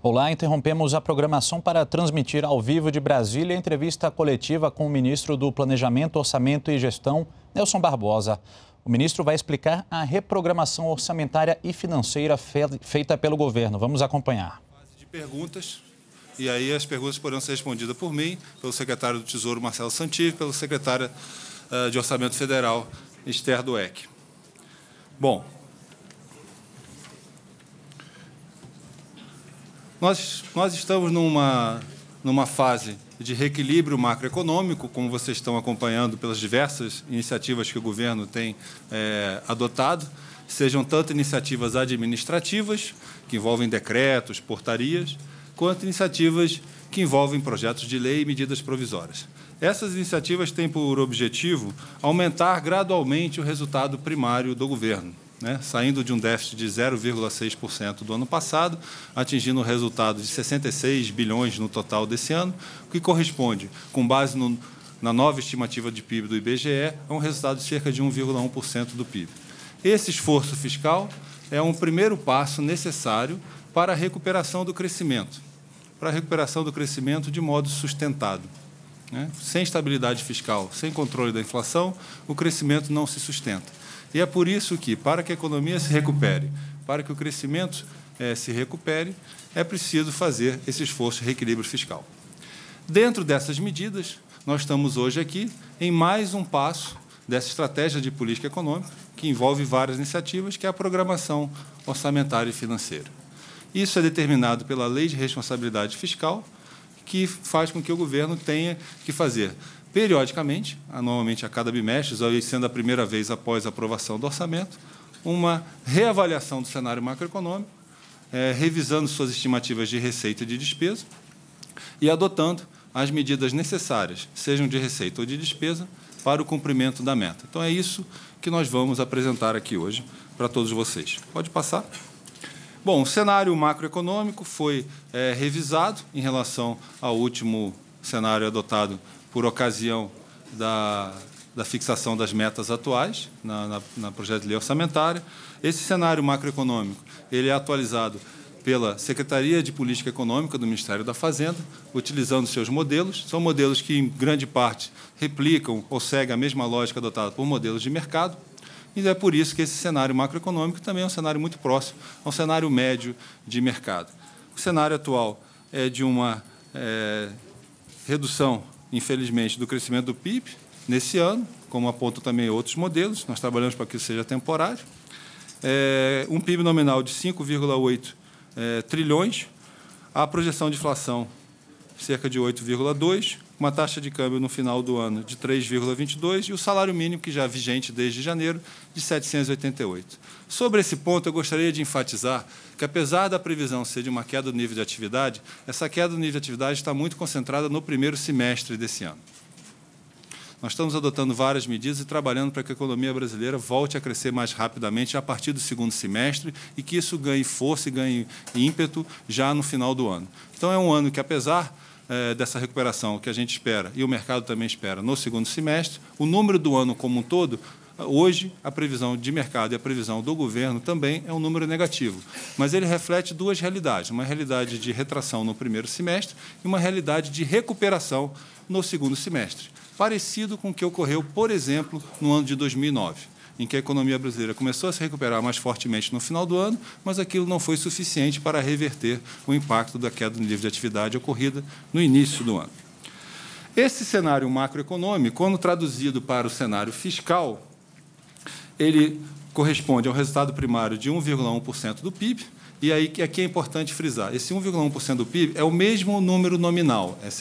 Olá, interrompemos a programação para transmitir ao vivo de Brasília a entrevista coletiva com o ministro do Planejamento, Orçamento e Gestão, Nelson Barbosa. O ministro vai explicar a reprogramação orçamentária e financeira feita pelo governo. Vamos acompanhar. De perguntas, e aí as perguntas poderão ser respondidas por mim, pelo secretário do Tesouro, Marcelo Santilli, pelo secretário de Orçamento Federal, Esther Dweck. Bom, nós estamos numa fase de reequilíbrio macroeconômico, como vocês estão acompanhando pelas diversas iniciativas que o governo tem adotado, sejam tanto iniciativas administrativas, que envolvem decretos, portarias, quanto iniciativas que envolvem projetos de lei e medidas provisórias. Essas iniciativas têm por objetivo aumentar gradualmente o resultado primário do governo, saindo de um déficit de 0,6% do ano passado, atingindo um resultado de 66 bilhões no total desse ano, o que corresponde, com base na nova estimativa de PIB do IBGE, a um resultado de cerca de 1,1% do PIB. Esse esforço fiscal é um primeiro passo necessário para a recuperação do crescimento, de modo sustentado. Sem estabilidade fiscal, sem controle da inflação, o crescimento não se sustenta. E é por isso que, para que a economia se recupere, para que o crescimento se recupere, é preciso fazer esse esforço de reequilíbrio fiscal. Dentro dessas medidas, nós estamos hoje aqui em mais um passo dessa estratégia de política econômica, que envolve várias iniciativas, que é a programação orçamentária e financeira. Isso é determinado pela Lei de Responsabilidade Fiscal, que faz com que o governo tenha que fazer periodicamente, anualmente a cada bimestre, sendo a primeira vez após a aprovação do orçamento, uma reavaliação do cenário macroeconômico, revisando suas estimativas de receita e de despesa e adotando as medidas necessárias, sejam de receita ou de despesa, para o cumprimento da meta. Então, é isso que nós vamos apresentar aqui hoje para todos vocês. Pode passar. Bom, o cenário macroeconômico foi revisado em relação ao último cenário adotado por ocasião da fixação das metas atuais na projeto de lei orçamentária. Esse cenário macroeconômico ele é atualizado pela Secretaria de Política Econômica do Ministério da Fazenda, utilizando seus modelos. São modelos que, em grande parte, replicam ou seguem a mesma lógica adotada por modelos de mercado. E é por isso que esse cenário macroeconômico também é um cenário muito próximo ao cenário médio de mercado. O cenário atual é de uma redução, infelizmente, do crescimento do PIB nesse ano, como apontam também outros modelos. Nós trabalhamos para que isso seja temporário. Um PIB nominal de 5,8 trilhões, a projeção de inflação cerca de 8,2, uma taxa de câmbio no final do ano de 3,22 e o salário mínimo, que já é vigente desde janeiro, de 788. Sobre esse ponto, eu gostaria de enfatizar que, apesar da previsão ser de uma queda do nível de atividade, essa queda do nível de atividade está muito concentrada no primeiro semestre desse ano. Nós estamos adotando várias medidas e trabalhando para que a economia brasileira volte a crescer mais rapidamente a partir do segundo semestre e que isso ganhe força e ganhe ímpeto já no final do ano. Então, é um ano que, apesar dessa recuperação que a gente espera e o mercado também espera no segundo semestre, o número do ano como um todo, hoje, a previsão de mercado e a previsão do governo também é um número negativo. Mas ele reflete duas realidades, uma realidade de retração no primeiro semestre e uma realidade de recuperação no segundo semestre, parecido com o que ocorreu, por exemplo, no ano de 2009, em que a economia brasileira começou a se recuperar mais fortemente no final do ano, mas aquilo não foi suficiente para reverter o impacto da queda do nível de atividade ocorrida no início do ano. Esse cenário macroeconômico, quando traduzido para o cenário fiscal, ele corresponde a um resultado primário de 1,1% do PIB, e aí aqui é importante frisar, esse 1,1% do PIB é o mesmo número nominal, é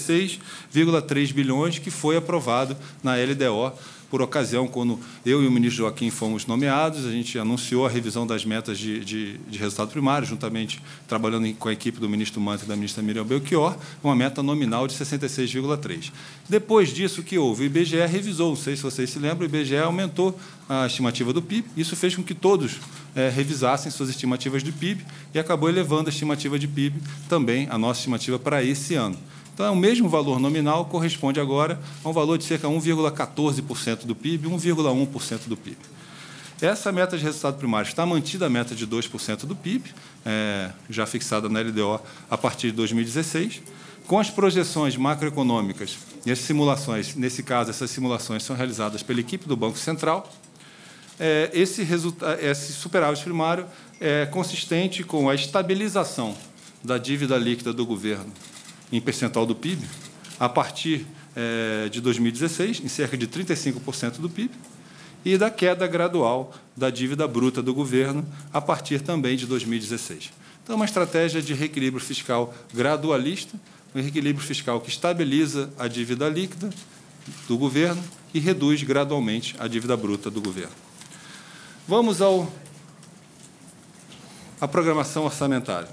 66,3 bilhões que foi aprovado na LDO, por ocasião, quando eu e o ministro Joaquim fomos nomeados, a gente anunciou a revisão das metas de resultado primário, juntamente trabalhando com a equipe do ministro Manta e da ministra Miriam Belchior, uma meta nominal de 66,3. Depois disso, o que houve? O IBGE revisou, não sei se vocês se lembram, o IBGE aumentou a estimativa do PIB, isso fez com que todos revisassem suas estimativas de PIB e acabou elevando a estimativa de PIB também, a nossa estimativa para esse ano. Então, o mesmo valor nominal corresponde agora a um valor de cerca de 1,14% do PIB, 1,1% do PIB. Essa meta de resultado primário está mantida a meta de 2% do PIB, já fixada na LDO a partir de 2016, com as projeções macroeconômicas e as simulações, nesse caso, essas simulações são realizadas pela equipe do Banco Central. Esse superávit primário é consistente com a estabilização da dívida líquida do governo em percentual do PIB, a partir de 2016, em cerca de 35% do PIB, e da queda gradual da dívida bruta do governo, a partir também de 2016. Então, uma estratégia de reequilíbrio fiscal gradualista, um reequilíbrio fiscal que estabiliza a dívida líquida do governo e reduz gradualmente a dívida bruta do governo. Vamos à programação orçamentária.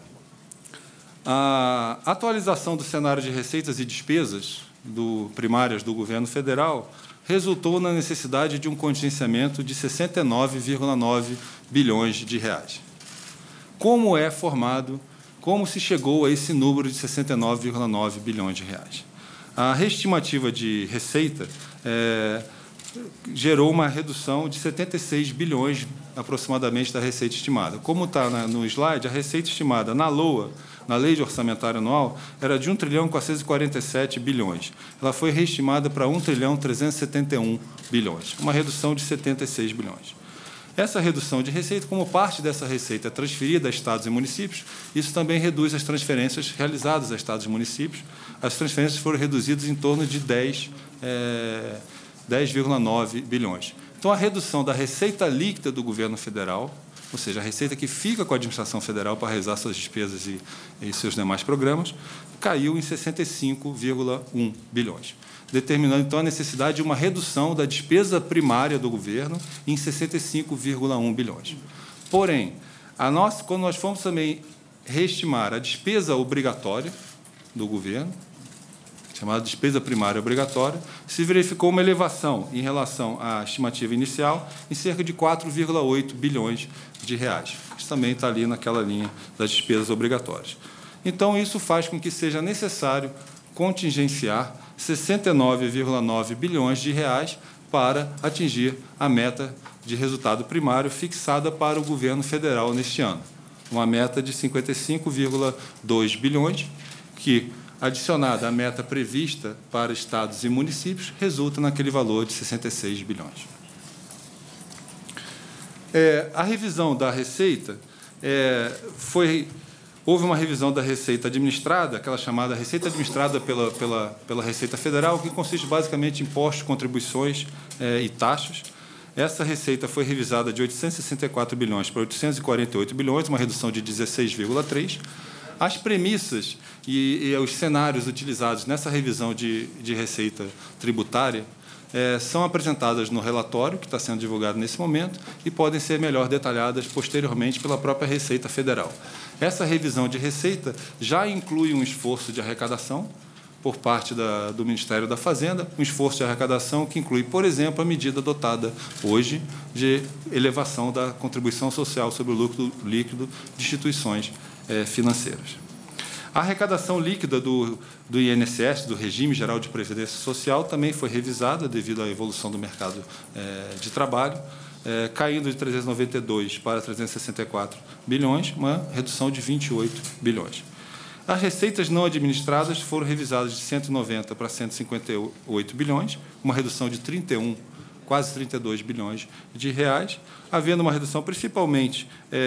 A atualização do cenário de receitas e despesas primárias do governo federal resultou na necessidade de um contingenciamento de 69,9 bilhões de reais. Como é formado, como se chegou a esse número de 69,9 bilhões de reais? A reestimativa de receita gerou uma redução de 76 bilhões, aproximadamente, da receita estimada. Como está no slide, a receita estimada na LOA, na Lei de Orçamentário Anual, era de 1.447 bilhões. Ela foi reestimada para 1.371 bilhões, uma redução de 76 bilhões. Essa redução de receita, como parte dessa receita é transferida a estados e municípios, isso também reduz as transferências realizadas a estados e municípios. As transferências foram reduzidas em torno de 10,9 bilhões. Então, a redução da receita líquida do governo federal, ou seja, a receita que fica com a administração federal para realizar suas despesas e seus demais programas, caiu em 65,1 bilhões, determinando, então, a necessidade de uma redução da despesa primária do governo em 65,1 bilhões. Porém, quando nós fomos também reestimar a despesa obrigatória do governo, chamada despesa primária obrigatória, se verificou uma elevação em relação à estimativa inicial em cerca de 4,8 bilhões de reais. Isso também está ali naquela linha das despesas obrigatórias. Então, isso faz com que seja necessário contingenciar 69,9 bilhões de reais para atingir a meta de resultado primário fixada para o governo federal neste ano. Uma meta de 55,2 bilhões, que, adicionada à meta prevista para estados e municípios, resulta naquele valor de 66 bilhões. A revisão da receita houve uma revisão da receita administrada, aquela chamada receita administrada pela Receita Federal, que consiste basicamente em impostos, contribuições e taxas. Essa receita foi revisada de 864 bilhões para 848 bilhões, uma redução de 16,3%. As premissas e os cenários utilizados nessa revisão de receita tributária são apresentadas no relatório, que está sendo divulgado nesse momento, e podem ser melhor detalhadas posteriormente pela própria Receita Federal. Essa revisão de receita já inclui um esforço de arrecadação por parte do Ministério da Fazenda, um esforço de arrecadação que inclui, por exemplo, a medida adotada hoje de elevação da contribuição social sobre o lucro líquido de instituições financeiras. A arrecadação líquida do INSS, do Regime Geral de Previdência Social, também foi revisada devido à evolução do mercado de trabalho, caindo de 392 para 364 bilhões, uma redução de 28 bilhões. As receitas não administradas foram revisadas de 190 para 158 bilhões, uma redução de 31, quase 32 bilhões de reais, havendo uma redução principalmente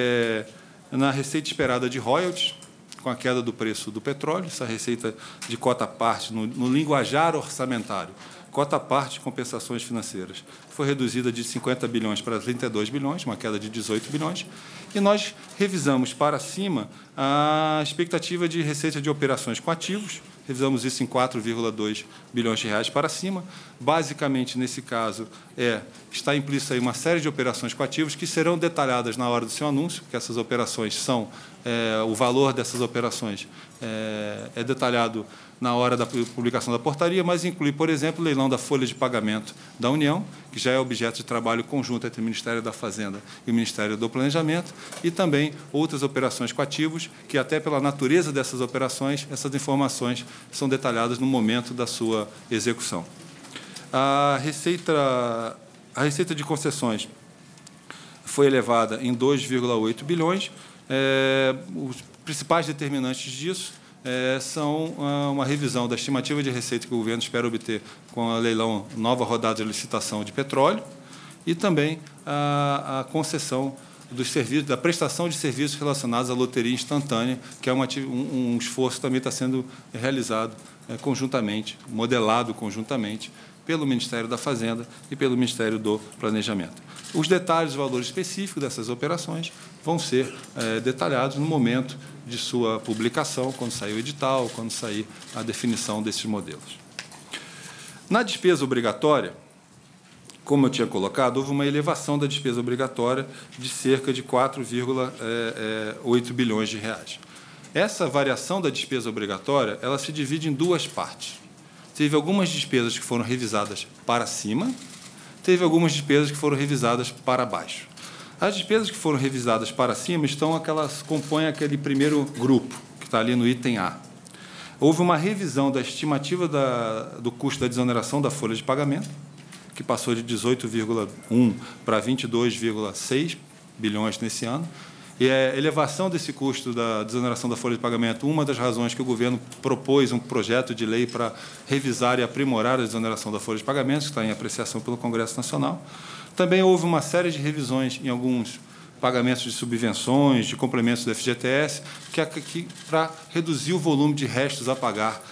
na receita esperada de royalties, com a queda do preço do petróleo, essa receita de cota parte, no linguajar orçamentário, cota parte de compensações financeiras, foi reduzida de 50 bilhões para 32 bilhões, uma queda de 18 bilhões, e nós revisamos para cima a expectativa de receita de operações com ativos, revisamos isso em 4,2 bilhões de reais para cima. Basicamente, nesse caso, está implícita aí uma série de operações com ativos que serão detalhadas na hora do seu anúncio, porque essas operações são, o valor dessas operações é detalhado na hora da publicação da portaria, mas inclui, por exemplo, o leilão da folha de pagamento da União, que já é objeto de trabalho conjunto entre o Ministério da Fazenda e o Ministério do Planejamento, e também outras operações com ativos, que até pela natureza dessas operações, essas informações são detalhadas no momento da sua execução. A receita de concessões foi elevada em 2,8 bilhões. Os principais determinantes disso são uma revisão da estimativa de receita que o governo espera obter com a leilão nova rodada de licitação de petróleo e também a concessão dos serviços, da prestação de serviços relacionados à loteria instantânea, que é um esforço que também está sendo realizado conjuntamente, modelado conjuntamente pelo Ministério da Fazenda e pelo Ministério do Planejamento. Os detalhes, os valores específicos dessas operações vão ser detalhados no momento de sua publicação, quando sair o edital, quando sair a definição desses modelos. Na despesa obrigatória, como eu tinha colocado, houve uma elevação da despesa obrigatória de cerca de 4,8 bilhões de reais. Essa variação da despesa obrigatória, ela se divide em duas partes. Teve algumas despesas que foram revisadas para cima, teve algumas despesas que foram revisadas para baixo. As despesas que foram revisadas para cima compõem aquele primeiro grupo, que está ali no item A. Houve uma revisão da estimativa do custo da desoneração da folha de pagamento, que passou de 18,1 para 22,6 bilhões nesse ano. E a elevação desse custo da desoneração da folha de pagamento, uma das razões que o governo propôs um projeto de lei para revisar e aprimorar a desoneração da folha de pagamento, que está em apreciação pelo Congresso Nacional. Também houve uma série de revisões em alguns pagamentos de subvenções, de complementos do FGTS, para reduzir o volume de restos a pagar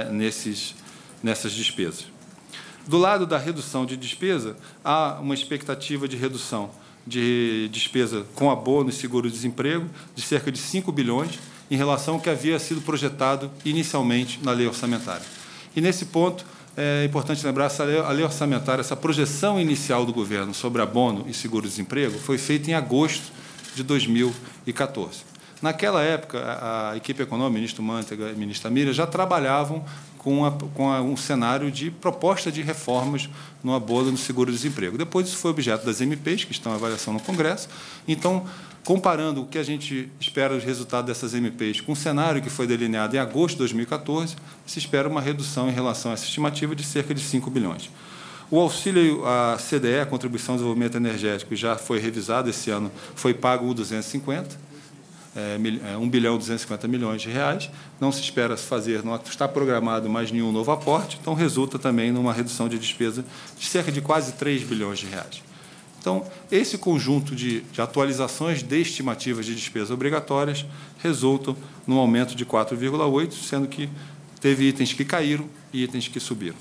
nessas despesas. Do lado da redução de despesa, há uma expectativa de redução de despesa com abono e seguro-desemprego de cerca de 5 bilhões em relação ao que havia sido projetado inicialmente na lei orçamentária. E, nesse ponto, é importante lembrar que a lei orçamentária, essa projeção inicial do governo sobre abono e seguro-desemprego, foi feita em agosto de 2014. Naquela época, a equipe econômica, o ministro Mantega e a ministra Mira, já trabalhavam com um cenário de proposta de reformas no abono no seguro-desemprego. Depois, isso foi objeto das MPs, que estão em avaliação no Congresso. Então, comparando o que a gente espera dos resultados dessas MPs com o cenário que foi delineado em agosto de 2014, se espera uma redução em relação a essa estimativa de cerca de 5 bilhões. O auxílio à CDE, a Contribuição de Desenvolvimento Energético, já foi revisado esse ano, foi pago 250, 1 bilhão e 250 milhões de reais. Não se espera fazer, não está programado mais nenhum novo aporte, então resulta também numa redução de despesa de cerca de quase 3 bilhões de reais. Então, esse conjunto de atualizações de estimativas de despesas obrigatórias resultam num aumento de 4,8, sendo que teve itens que caíram e itens que subiram.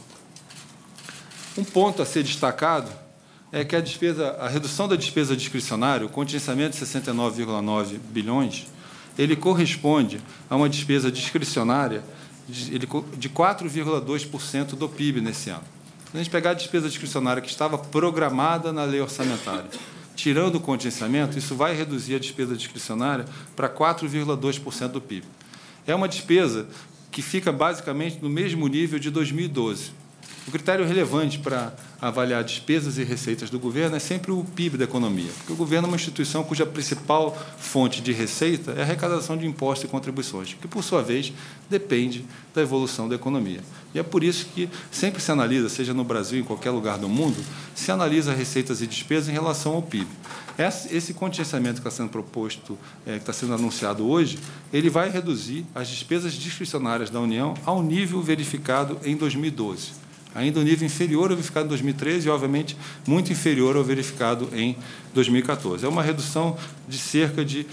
Um ponto a ser destacado é que a redução da despesa discricionária, o contingenciamento de 69,9 bilhões, ele corresponde a uma despesa discricionária de 4,2% do PIB nesse ano. Se a gente pegar a despesa discricionária que estava programada na lei orçamentária, tirando o contingenciamento, isso vai reduzir a despesa discricionária para 4,2% do PIB. É uma despesa que fica basicamente no mesmo nível de 2012. O critério relevante para avaliar despesas e receitas do governo é sempre o PIB da economia, porque o governo é uma instituição cuja principal fonte de receita é a arrecadação de impostos e contribuições, que, por sua vez, depende da evolução da economia. E é por isso que sempre se analisa, seja no Brasil ou em qualquer lugar do mundo, se analisa receitas e despesas em relação ao PIB. Esse contingenciamento que está sendo proposto, que está sendo anunciado hoje, ele vai reduzir as despesas discricionárias da União ao nível verificado em 2012. Ainda um nível inferior ao verificado em 2013 e, obviamente, muito inferior ao verificado em 2014. É uma redução de cerca de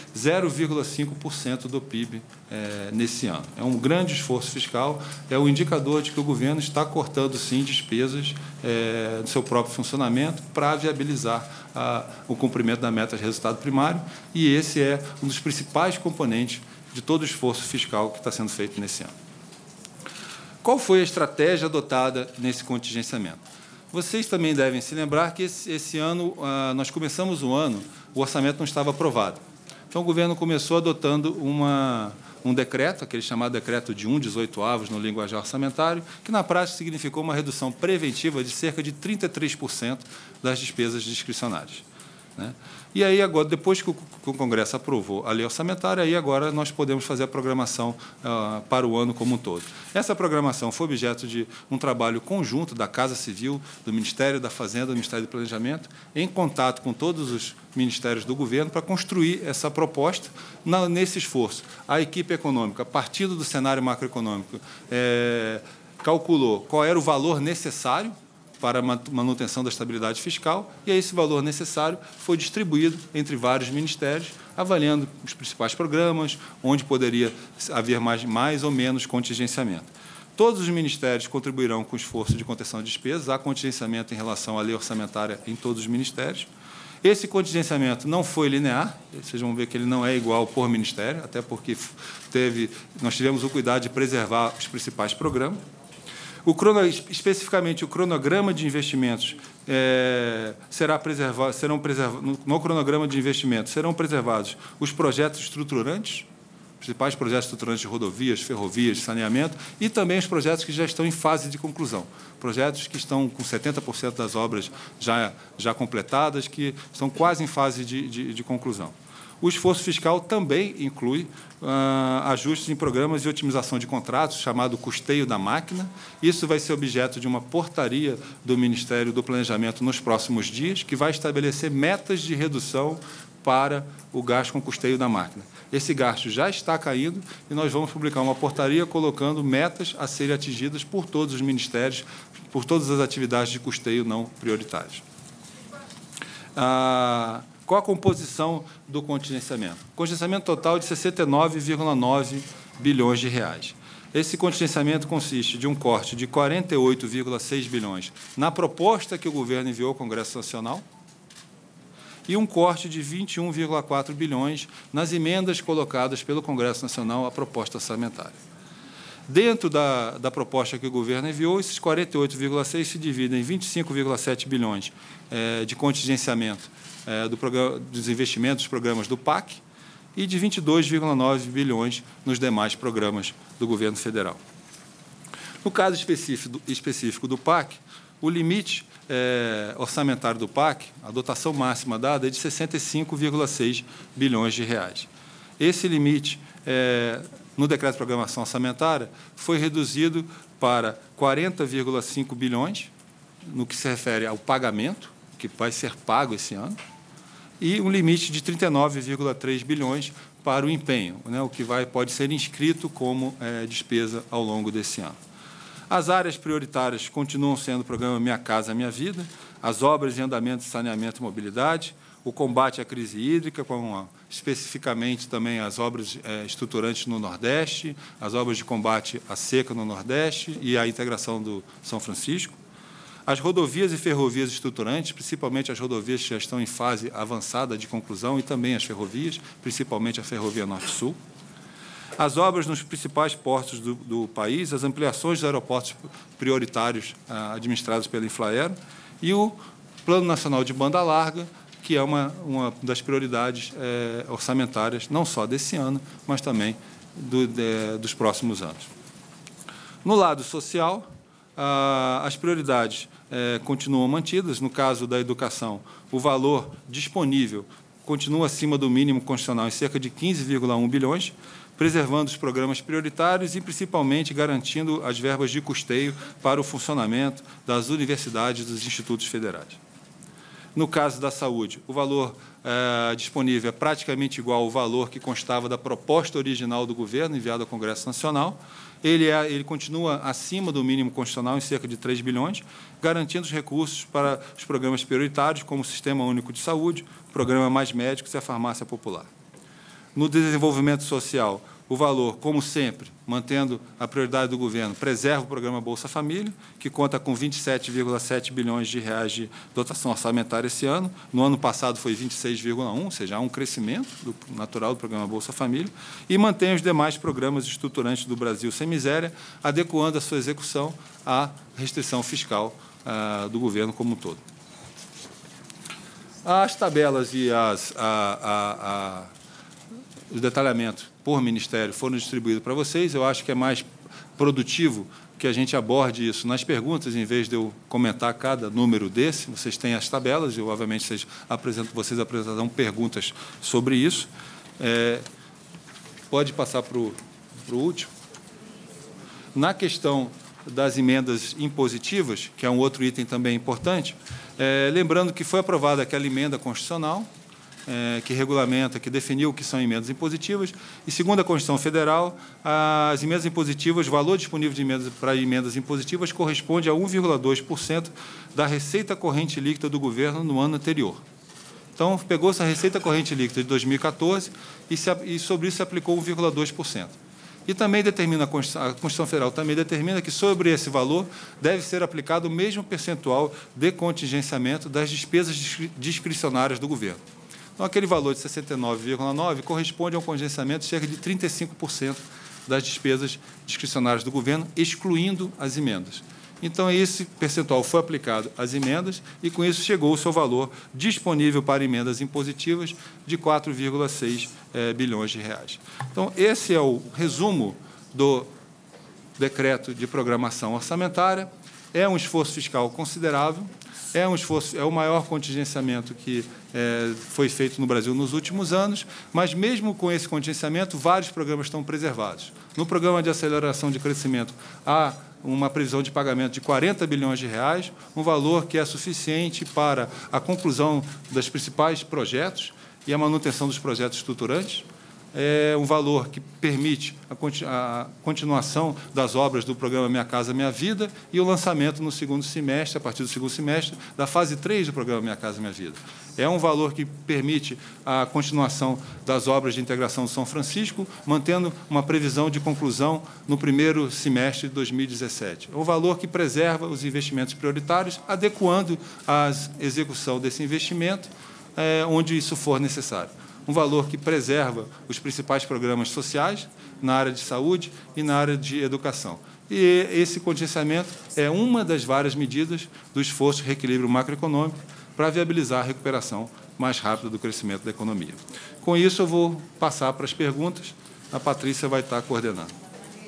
0,5% do PIB nesse ano. É um grande esforço fiscal, é um indicador de que o governo está cortando, sim, despesas do seu próprio funcionamento para viabilizar o cumprimento da meta de resultado primário, e esse é um dos principais componentes de todo o esforço fiscal que está sendo feito nesse ano. Qual foi a estratégia adotada nesse contingenciamento? Vocês também devem se lembrar que esse ano, nós começamos o ano, o orçamento não estava aprovado. Então, o governo começou adotando um decreto, aquele chamado decreto de 1/18 no linguajar orçamentário, que, na prática, significou uma redução preventiva de cerca de 33% das despesas discricionárias. né? E aí, agora, depois que o Congresso aprovou a lei orçamentária, aí agora nós podemos fazer a programação para o ano como um todo. Essa programação foi objeto de um trabalho conjunto da Casa Civil, do Ministério da Fazenda, do Ministério do Planejamento, em contato com todos os ministérios do governo para construir essa proposta nesse esforço. A equipe econômica, partindo do cenário macroeconômico, calculou qual era o valor necessário para a manutenção da estabilidade fiscal, e esse valor necessário foi distribuído entre vários ministérios, avaliando os principais programas, onde poderia haver mais ou menos contingenciamento. Todos os ministérios contribuirão com o esforço de contenção de despesas, há contingenciamento em relação à lei orçamentária em todos os ministérios. Esse contingenciamento não foi linear, vocês vão ver que ele não é igual por ministério, até porque nós tivemos o cuidado de preservar os principais programas. Especificamente, o cronograma de investimentos no cronograma de investimentos serão preservados os projetos estruturantes, principais projetos estruturantes de rodovias, ferrovias, saneamento, e também os projetos que já estão em fase de conclusão, projetos que estão com 70% das obras já completadas, que estão quase em fase de conclusão. O esforço fiscal também inclui ajustes em programas de otimização de contratos, chamado custeio da máquina. Isso vai ser objeto de uma portaria do Ministério do Planejamento nos próximos dias, que vai estabelecer metas de redução para o gasto com custeio da máquina. Esse gasto já está caindo e nós vamos publicar uma portaria colocando metas a serem atingidas por todos os ministérios, por todas as atividades de custeio não prioritárias. Qual a composição do contingenciamento? Contingenciamento total de 69,9 bilhões de reais. Esse contingenciamento consiste de um corte de 48,6 bilhões na proposta que o governo enviou ao Congresso Nacional e um corte de 21,4 bilhões nas emendas colocadas pelo Congresso Nacional à proposta orçamentária. Dentro da proposta que o governo enviou, esses 48,6 se dividem em 25,7 bilhões de contingenciamento dos investimentos dos programas do PAC e de 22,9 bilhões nos demais programas do governo federal. No caso específico do PAC, o limite orçamentário do PAC, a dotação máxima dada, é de 65,6 bilhões de reais. Esse limite, no decreto de programação orçamentária, foi reduzido para 40,5 bilhões, no que se refere ao pagamento, que vai ser pago esse ano, e um limite de 39,3 bilhões para o empenho, né, o que pode ser inscrito como despesa ao longo desse ano. As áreas prioritárias continuam sendo o programa Minha Casa Minha Vida, as obras em andamento de saneamento e mobilidade, o combate à crise hídrica, especificamente também as obras estruturantes no Nordeste, as obras de combate à seca no Nordeste e a integração do São Francisco. As rodovias e ferrovias estruturantes, principalmente as rodovias que já estão em fase avançada de conclusão e também as ferrovias, principalmente a Ferrovia Norte-Sul. As obras nos principais portos do país, as ampliações dos aeroportos prioritários administrados pela Infraero e o Plano Nacional de Banda Larga, que é uma das prioridades orçamentárias, não só desse ano, mas também dos próximos anos. No lado social, as prioridades continuam mantidas. No caso da educação, o valor disponível continua acima do mínimo constitucional em cerca de 15,1 bilhões, preservando os programas prioritários e, principalmente, garantindo as verbas de custeio para o funcionamento das universidades e dos institutos federais. No caso da saúde, o valor disponível é praticamente igual ao valor que constava da proposta original do governo, enviada ao Congresso Nacional. Ele continua acima do mínimo constitucional em cerca de 3 bilhões, garantindo os recursos para os programas prioritários, como o Sistema Único de Saúde, o Programa Mais Médicos e a Farmácia Popular. No desenvolvimento social, o valor, como sempre, mantendo a prioridade do governo, preserva o programa Bolsa Família, que conta com 27,7 bilhões de reais de dotação orçamentária esse ano. No ano passado foi 26,1, ou seja, há um crescimento natural do programa Bolsa Família, e mantém os demais programas estruturantes do Brasil Sem Miséria, adequando a sua execução à restrição fiscal do governo como um todo. As tabelas e os detalhamentos por ministério foram distribuídos para vocês. Eu acho que é mais produtivo que a gente aborde isso nas perguntas, em vez de eu comentar cada número desse. Vocês têm as tabelas, e, obviamente, vocês apresentarão perguntas sobre isso. Pode passar para o último. Na questão das emendas impositivas, que é um outro item também importante, lembrando que foi aprovada aquela emenda constitucional, que regulamenta, que definiu o que são emendas impositivas, e, segundo a Constituição Federal, as emendas impositivas, o valor disponível de emendas para emendas impositivas corresponde a 1,2% da receita corrente líquida do governo no ano anterior. Então, pegou-se a receita corrente líquida de 2014 e sobre isso se aplicou 1,2%. E também determina, a Constituição Federal também determina que, sobre esse valor, deve ser aplicado o mesmo percentual de contingenciamento das despesas discricionárias do governo. Então, aquele valor de 69,9% corresponde a um contingenciamento de cerca de 35% das despesas discricionárias do governo, excluindo as emendas. Então, esse percentual foi aplicado às emendas e, com isso, chegou o seu valor disponível para emendas impositivas de 4,6 bilhões de reais. Então, esse é o resumo do decreto de programação orçamentária. É um esforço fiscal considerável, é o maior contingenciamento que foi feito no Brasil nos últimos anos, mas, mesmo com esse contingenciamento, vários programas estão preservados. No programa de aceleração de crescimento, há uma previsão de pagamento de 40 bilhões de reais, um valor que é suficiente para a conclusão dos principais projetos e a manutenção dos projetos estruturantes. É um valor que permite a continuação das obras do programa Minha Casa Minha Vida e o lançamento no segundo semestre, a partir do segundo semestre, da fase 3 do programa Minha Casa Minha Vida. É um valor que permite a continuação das obras de integração de São Francisco, mantendo uma previsão de conclusão no primeiro semestre de 2017. É um valor que preserva os investimentos prioritários, adequando a execução desse investimento onde isso for necessário. Um valor que preserva os principais programas sociais na área de saúde e na área de educação. E esse contingenciamento é uma das várias medidas do esforço de reequilíbrio macroeconômico para viabilizar a recuperação mais rápida do crescimento da economia. Com isso, eu vou passar para as perguntas. A Patrícia vai estar coordenando.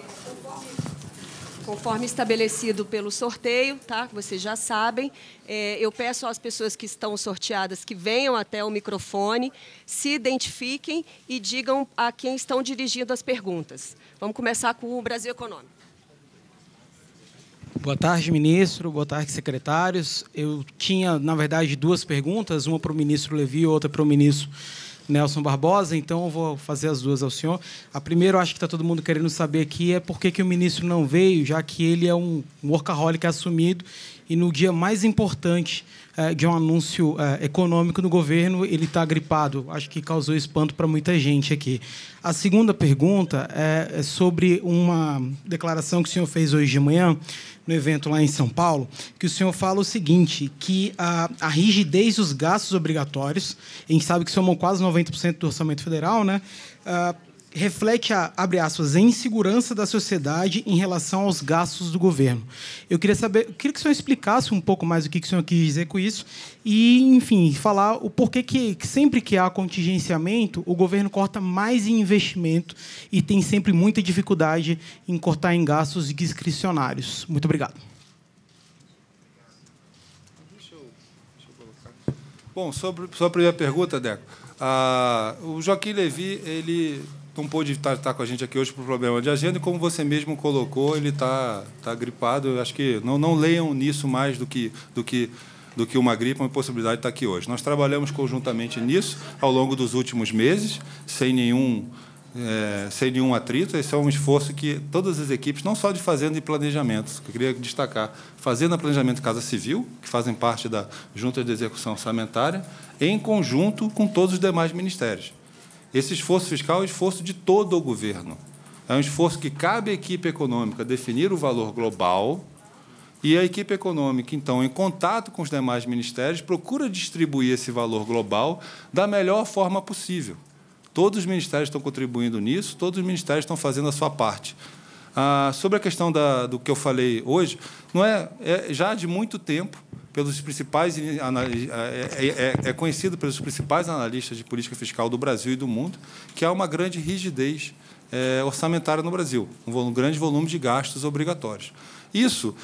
Conforme estabelecido pelo sorteio, tá? Vocês já sabem, eu peço às pessoas que estão sorteadas que venham até o microfone, se identifiquem e digam a quem estão dirigindo as perguntas. Vamos começar com o Brasil Econômico. Boa tarde, ministro. Boa tarde, secretários. Eu tinha, na verdade, duas perguntas, uma para o ministro Levi e outra para o ministro Nelson Barbosa, então eu vou fazer as duas ao senhor. A primeira, eu acho que está todo mundo querendo saber aqui, é por que o ministro não veio, já que ele é um workaholic assumido e no dia mais importante de um anúncio econômico no governo, ele está gripado. Acho que causou espanto para muita gente aqui. A segunda pergunta é sobre uma declaração que o senhor fez hoje de manhã, no evento lá em São Paulo, que o senhor fala o seguinte, que a rigidez dos gastos obrigatórios, a gente sabe que somam quase 90% do orçamento federal, né, reflete abre aspas, a insegurança da sociedade em relação aos gastos do governo. Eu queria que o senhor explicasse um pouco mais o que o senhor quis dizer com isso e, enfim, falar o porquê que sempre que há contingenciamento, o governo corta mais em investimento e tem sempre muita dificuldade em cortar em gastos discricionários. Muito obrigado. Deixa eu colocar. Bom, sobre a primeira pergunta, Deco, o Joaquim Levi, ele não pôde estar com a gente aqui hoje por problema de agenda, e como você mesmo colocou, ele está gripado. Eu acho que não leiam nisso mais do que uma gripe, uma impossibilidade de estar aqui hoje. Nós trabalhamos conjuntamente nisso ao longo dos últimos meses, sem nenhum atrito. Esse é um esforço que todas as equipes, não só de Fazenda e Planejamento, que eu queria destacar, Fazenda, Planejamento e Casa Civil, que fazem parte da Junta de Execução Orçamentária, em conjunto com todos os demais ministérios. Esse esforço fiscal é um esforço de todo o governo. É um esforço que cabe à equipe econômica definir o valor global e a equipe econômica, então, em contato com os demais ministérios, procura distribuir esse valor global da melhor forma possível. Todos os ministérios estão contribuindo nisso, todos os ministérios estão fazendo a sua parte. Sobre a questão do que eu falei hoje, não é já de muito tempo, pelos principais conhecido pelos principais analistas de política fiscal do Brasil e do mundo, que há uma grande rigidez orçamentária no Brasil, um grande volume de gastos obrigatórios. Isso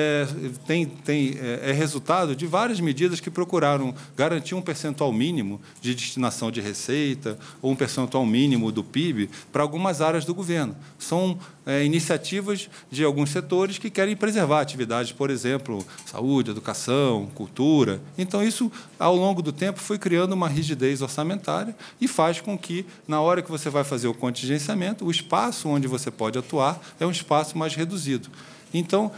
é resultado de várias medidas que procuraram garantir um percentual mínimo de destinação de receita ou um percentual mínimo do PIB para algumas áreas do governo. São iniciativas de alguns setores que querem preservar atividades, por exemplo, saúde, educação, cultura. Então, isso, ao longo do tempo, foi criando uma rigidez orçamentária e faz com que, na hora que você vai fazer o contingenciamento, o espaço onde você pode atuar é um espaço mais reduzido. Então,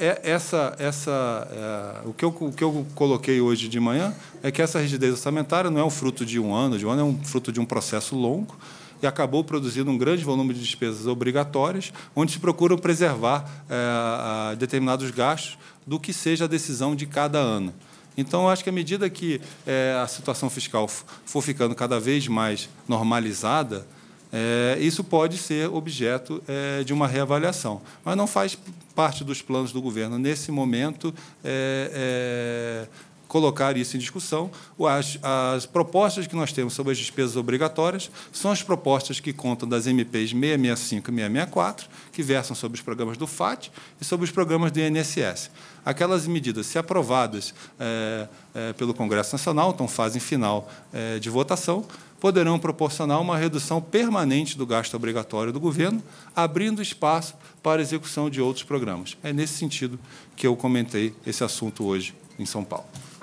o que eu coloquei hoje de manhã é que essa rigidez orçamentária não é um fruto de um ano, é um fruto de um processo longo, e acabou produzindo um grande volume de despesas obrigatórias, onde se procura preservar determinados gastos do que seja a decisão de cada ano. Então, eu acho que, à medida que a situação fiscal for ficando cada vez mais normalizada, isso pode ser objeto de uma reavaliação. Mas não faz parte dos planos do governo, nesse momento, colocar isso em discussão. As propostas que nós temos sobre as despesas obrigatórias são as propostas que contam das MPs 665 e 664, que versam sobre os programas do FAT e sobre os programas do INSS. Aquelas medidas, se aprovadas pelo Congresso Nacional, estão em fase final de votação, poderão proporcionar uma redução permanente do gasto obrigatório do governo, abrindo espaço para a execução de outros programas. É nesse sentido que eu comentei esse assunto hoje em São Paulo.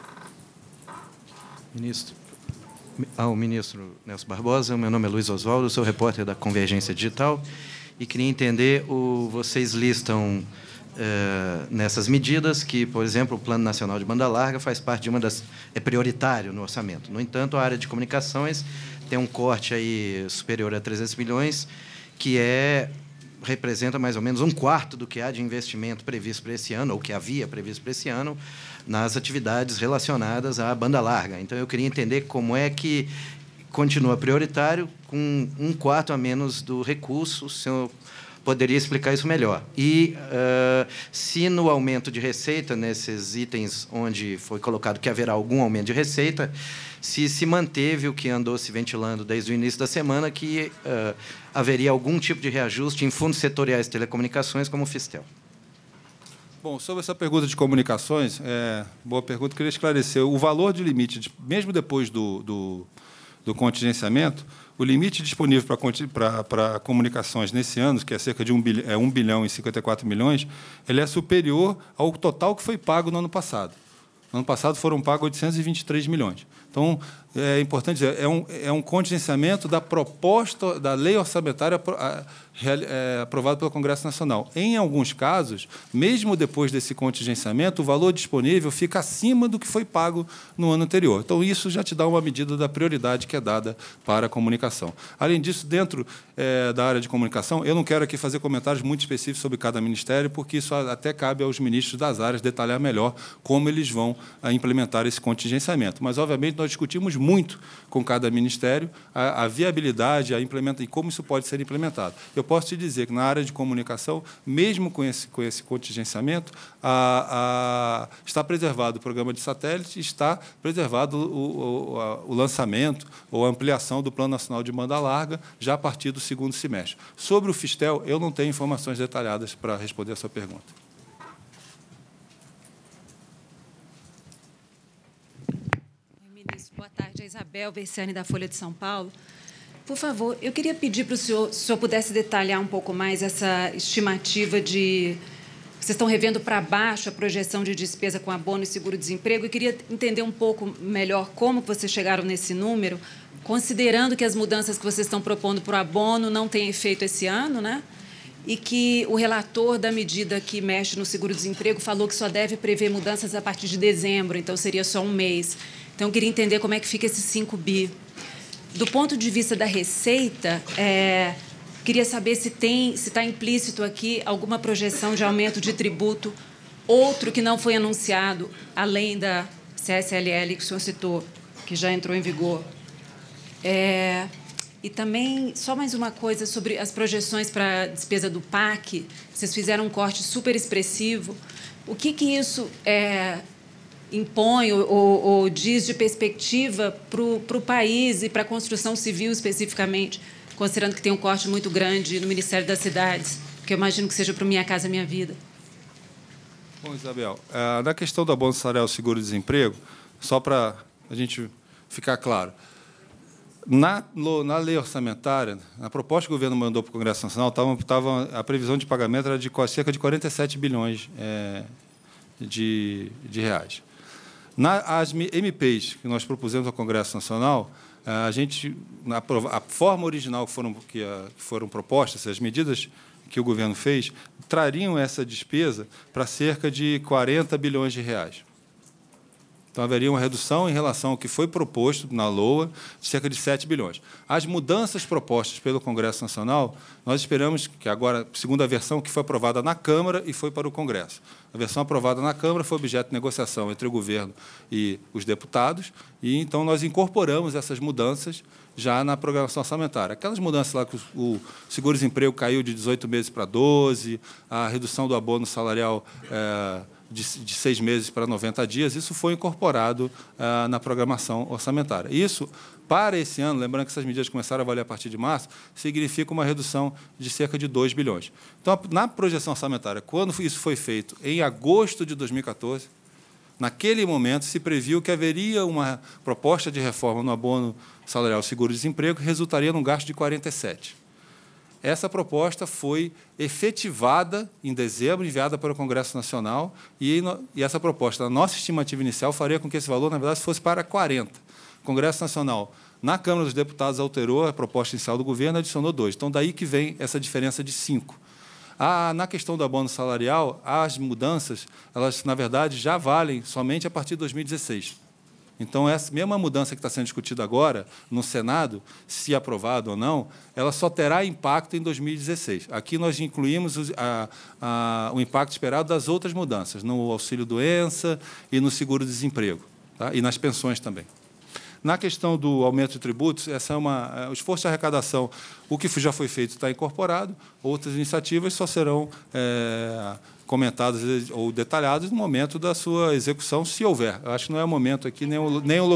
Ao ministro Nelson Barbosa, meu nome é Luiz Oswaldo, sou repórter da Convergência Digital e queria entender, vocês listam nessas medidas que, por exemplo, o Plano Nacional de Banda Larga faz parte de é prioritário no orçamento. No entanto, a área de comunicações tem um corte aí superior a 300 milhões, que representa mais ou menos um quarto do que há de investimento previsto para esse ano, ou que havia previsto para esse ano, nas atividades relacionadas à banda larga. Então, eu queria entender como é que continua prioritário com um quarto a menos do recurso. O senhor poderia explicar isso melhor. E se no aumento de receita, nesses itens onde foi colocado que haverá algum aumento de receita, se manteve o que andou se ventilando desde o início da semana, que haveria algum tipo de reajuste em fundos setoriais de telecomunicações, como o Fistel. Bom, sobre essa pergunta de comunicações, boa pergunta, eu queria esclarecer. O valor de limite, mesmo depois do contingenciamento, o limite disponível para comunicações nesse ano, que é cerca de 1 bilhão e 54 milhões, ele é superior ao total que foi pago no ano passado. No ano passado foram pagos 823 milhões. Então, é importante dizer, é um contingenciamento da proposta da lei orçamentária aprovada pelo Congresso Nacional. Em alguns casos, mesmo depois desse contingenciamento, o valor disponível fica acima do que foi pago no ano anterior. Então, isso já te dá uma medida da prioridade que é dada para a comunicação. Além disso, dentro da área de comunicação, eu não quero aqui fazer comentários muito específicos sobre cada ministério, porque isso até cabe aos ministros das áreas detalhar melhor como eles vão implementar esse contingenciamento. Mas, obviamente, nós discutimos muito com cada ministério a viabilidade, e como isso pode ser implementado. Eu posso te dizer que, na área de comunicação, mesmo com esse contingenciamento, está preservado o programa de satélite, está preservado o lançamento ou a ampliação do Plano Nacional de Banda Larga, já a partir do segundo semestre. Sobre o Fistel, eu não tenho informações detalhadas para responder a sua pergunta. Boa tarde, Isabel Versiani, da Folha de São Paulo. Por favor, eu queria pedir para o senhor, se o senhor pudesse detalhar um pouco mais essa estimativa de... Vocês estão revendo para baixo a projeção de despesa com abono e seguro-desemprego. Eu queria entender um pouco melhor como vocês chegaram nesse número, considerando que as mudanças que vocês estão propondo para o abono não têm efeito esse ano, né? E que o relator da medida que mexe no seguro-desemprego falou que só deve prever mudanças a partir de dezembro, então seria só um mês. Então, eu queria entender como é que fica esse 5 bi. Do ponto de vista da receita, queria saber se está implícito aqui alguma projeção de aumento de tributo, outro que não foi anunciado, além da CSLL que o senhor citou, que já entrou em vigor. E também, só mais uma coisa sobre as projeções para a despesa do PAC. Vocês fizeram um corte super expressivo. O que isso impõe ou diz de perspectiva para o país e para a construção civil especificamente, considerando que tem um corte muito grande no Ministério das Cidades, que eu imagino que seja para o Minha Casa Minha Vida? Bom, Isabel, na questão do abono salarial seguro-desemprego, só para a gente ficar claro, na lei orçamentária, na proposta que o governo mandou para o Congresso Nacional, a previsão de pagamento era de cerca de 47 bilhões de reais. As MPs que nós propusemos ao Congresso Nacional, a forma original que foram propostas, as medidas que o governo fez, trariam essa despesa para cerca de 40 bilhões de reais. Então, haveria uma redução em relação ao que foi proposto na LOA, de cerca de 7 bilhões. As mudanças propostas pelo Congresso Nacional, nós esperamos que agora, segundo a versão que foi aprovada na Câmara e foi para o Congresso. A versão aprovada na Câmara foi objeto de negociação entre o governo e os deputados, e então nós incorporamos essas mudanças já na programação orçamentária. Aquelas mudanças lá que o seguro-desemprego caiu de 18 meses para 12, a redução do abono salarial de 6 meses para 90 dias, isso foi incorporado na programação orçamentária. Isso, para esse ano, lembrando que essas medidas começaram a valer a partir de março, significa uma redução de cerca de 2 bilhões. Então, na projeção orçamentária, quando isso foi feito em agosto de 2014, naquele momento se previu que haveria uma proposta de reforma no abono salarial seguro-desemprego que resultaria num gasto de 47. Essa proposta foi efetivada em dezembro, enviada para o Congresso Nacional, e essa proposta, a nossa estimativa inicial, faria com que esse valor, na verdade, fosse para 40. O Congresso Nacional, na Câmara dos Deputados, alterou a proposta inicial do governo e adicionou 2. Então, daí que vem essa diferença de 5. Na questão do abono salarial, as mudanças, elas, na verdade, já valem somente a partir de 2016. Então, essa mesma mudança que está sendo discutida agora no Senado, se aprovado ou não, ela só terá impacto em 2016. Aqui nós incluímos o impacto esperado das outras mudanças, no auxílio-doença e no seguro-desemprego, tá? E nas pensões também. Na questão do aumento de tributos, o esforço de arrecadação, o que já foi feito está incorporado, outras iniciativas só serão comentadas ou detalhadas no momento da sua execução, se houver. Eu acho que não é o momento aqui, nem o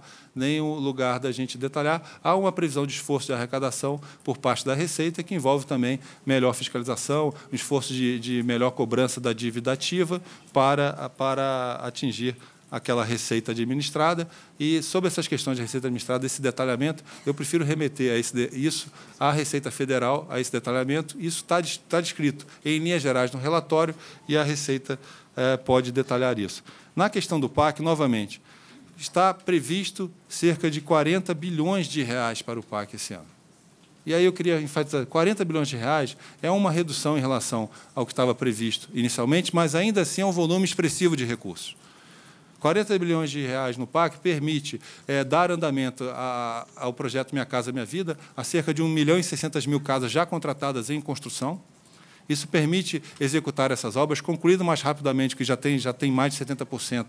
lugar da gente detalhar. Há uma previsão de esforço de arrecadação por parte da Receita, que envolve também melhor fiscalização, um esforço de melhor cobrança da dívida ativa para atingir aquela receita administrada. E, sobre essas questões de receita administrada, esse detalhamento, eu prefiro remeter isso à Receita Federal, a esse detalhamento. Isso está descrito em linhas gerais no relatório e a Receita pode detalhar isso. Na questão do PAC, novamente, está previsto cerca de 40 bilhões de reais para o PAC esse ano. E aí eu queria enfatizar, 40 bilhões de reais é uma redução em relação ao que estava previsto inicialmente, mas ainda assim é um volume expressivo de recursos. 40 bilhões de reais no PAC permite dar andamento ao projeto Minha Casa Minha Vida, a cerca de 1.600.000 casas já contratadas em construção. Isso permite executar essas obras, concluído mais rapidamente, que já tem mais de 70%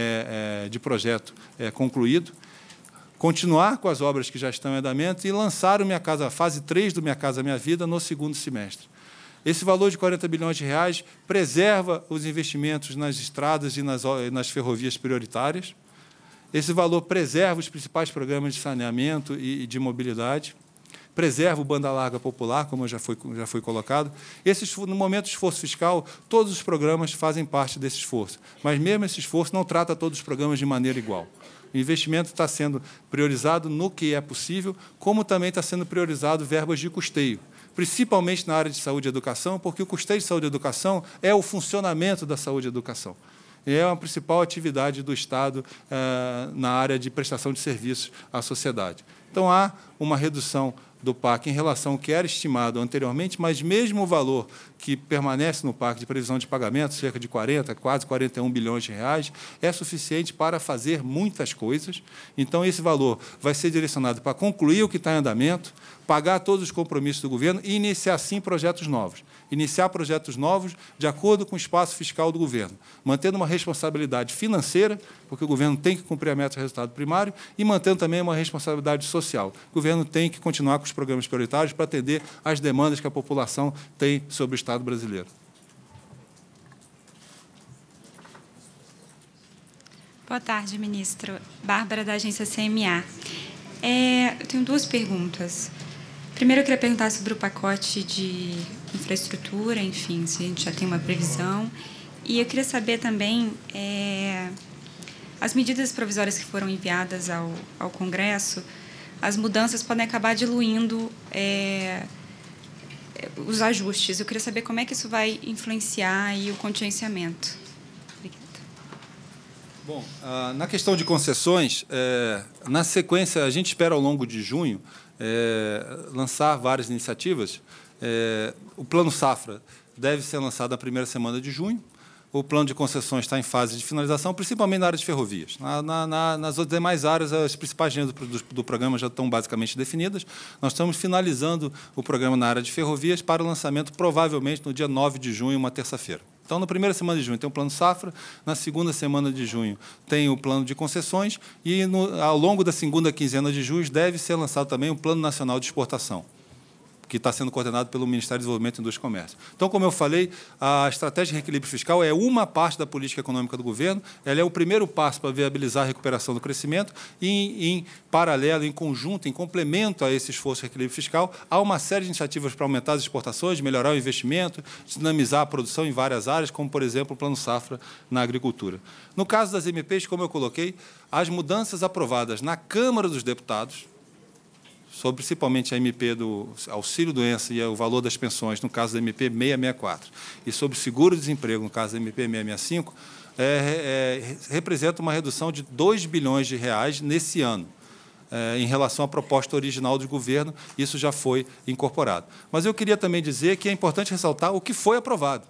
de projeto concluído. Continuar com as obras que já estão em andamento e lançar a fase 3 do Minha Casa Minha Vida no segundo semestre. Esse valor de 40 bilhões de reais preserva os investimentos nas estradas e nas ferrovias prioritárias. Esse valor preserva os principais programas de saneamento e de mobilidade. Preserva o banda larga popular, como já foi colocado. No momento do esforço fiscal, todos os programas fazem parte desse esforço. Mas, mesmo esse esforço, não trata todos os programas de maneira igual. O investimento está sendo priorizado no que é possível, como também está sendo priorizado verbas de custeio, principalmente na área de saúde e educação, porque o custeio de saúde e educação é o funcionamento da saúde e educação. E é a principal atividade do Estado na área de prestação de serviços à sociedade. Então, há uma redução do PAC em relação ao que era estimado anteriormente, mas mesmo o valor que permanece no PAC de previsão de pagamento, cerca de 40, quase 41 bilhões de reais, é suficiente para fazer muitas coisas. Então, esse valor vai ser direcionado para concluir o que está em andamento, pagar todos os compromissos do governo e iniciar, sim, projetos novos. Iniciar projetos novos de acordo com o espaço fiscal do governo, mantendo uma responsabilidade financeira, porque o governo tem que cumprir a meta de resultado primário, e mantendo também uma responsabilidade social. O governo tem que continuar com os programas prioritários para atender às demandas que a população tem sobre o Estado brasileiro. Boa tarde, ministro. Bárbara, da agência CMA. Eu tenho 2 perguntas. Primeiro, eu queria perguntar sobre o pacote de infraestrutura, enfim, se a gente já tem uma previsão. E eu queria saber também, as medidas provisórias que foram enviadas ao Congresso, as mudanças podem acabar diluindo os ajustes. Eu queria saber como é que isso vai influenciar aí o contingenciamento. Obrigada. Bom, na questão de concessões, na sequência, a gente espera, ao longo de junho, lançar várias iniciativas. O Plano Safra deve ser lançado na primeira semana de junho. O plano de concessões está em fase de finalização, principalmente na área de ferrovias. Nas outras demais áreas, as principais linhas do programa já estão basicamente definidas. Nós estamos finalizando o programa na área de ferrovias para o lançamento, provavelmente, no dia 9 de junho, uma terça-feira. Então, na primeira semana de junho tem o plano Safra, na segunda semana de junho tem o plano de concessões e, ao longo da segunda quinzena de junho, deve ser lançado também o Plano Nacional de Exportação, que está sendo coordenado pelo Ministério do Desenvolvimento, Indústria e Comércio. Então, como eu falei, a estratégia de reequilíbrio fiscal é uma parte da política econômica do governo, ela é o primeiro passo para viabilizar a recuperação do crescimento e, em paralelo, em conjunto, em complemento a esse esforço de reequilíbrio fiscal, há uma série de iniciativas para aumentar as exportações, melhorar o investimento, dinamizar a produção em várias áreas, como, por exemplo, o Plano Safra na agricultura. No caso das MPs, como eu coloquei, as mudanças aprovadas na Câmara dos Deputados, sobre principalmente a MP do auxílio-doença e o valor das pensões, no caso da MP 664, e sobre o seguro-desemprego, no caso da MP 665, representa uma redução de 2 bilhões de reais nesse ano, em relação à proposta original do governo. Isso já foi incorporado. Mas eu queria também dizer que é importante ressaltar o que foi aprovado.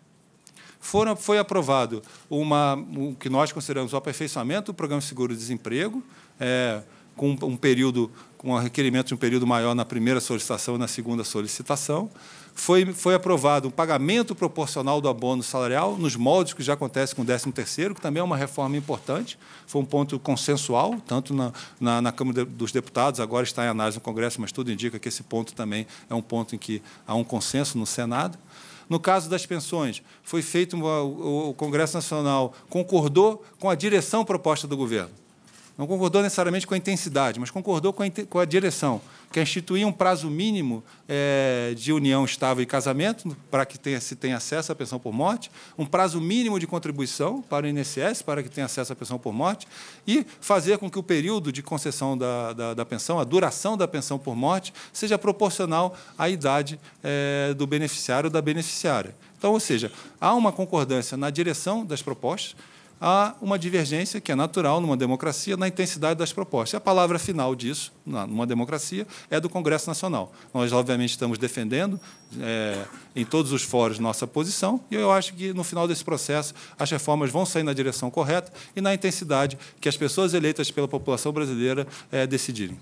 Foi aprovado o que nós consideramos o aperfeiçoamento do programa de seguro-desemprego, com um requerimento de um período maior na primeira solicitação e na segunda solicitação. Foi aprovado um pagamento proporcional do abono salarial, nos moldes que já acontece com o 13º, que também é uma reforma importante. Foi um ponto consensual, tanto na Câmara dos Deputados, agora está em análise no Congresso, mas tudo indica que esse ponto também é um ponto em que há um consenso no Senado. No caso das pensões, foi feito, o Congresso Nacional concordou com a direção proposta do governo. Não concordou necessariamente com a intensidade, mas concordou com a direção, que é instituir um prazo mínimo de união estável e casamento, para que se tenha acesso à pensão por morte, um prazo mínimo de contribuição para o INSS, para que tenha acesso à pensão por morte, e fazer com que o período de concessão da pensão, a duração da pensão por morte, seja proporcional à idade do beneficiário ou da beneficiária. Então, ou seja, há uma concordância na direção das propostas, há uma divergência, que é natural numa democracia, na intensidade das propostas. E a palavra final disso, numa democracia, é do Congresso Nacional. Nós, obviamente, estamos defendendo em todos os fóruns nossa posição, e eu acho que, no final desse processo, as reformas vão sair na direção correta e na intensidade que as pessoas eleitas pela população brasileira decidirem.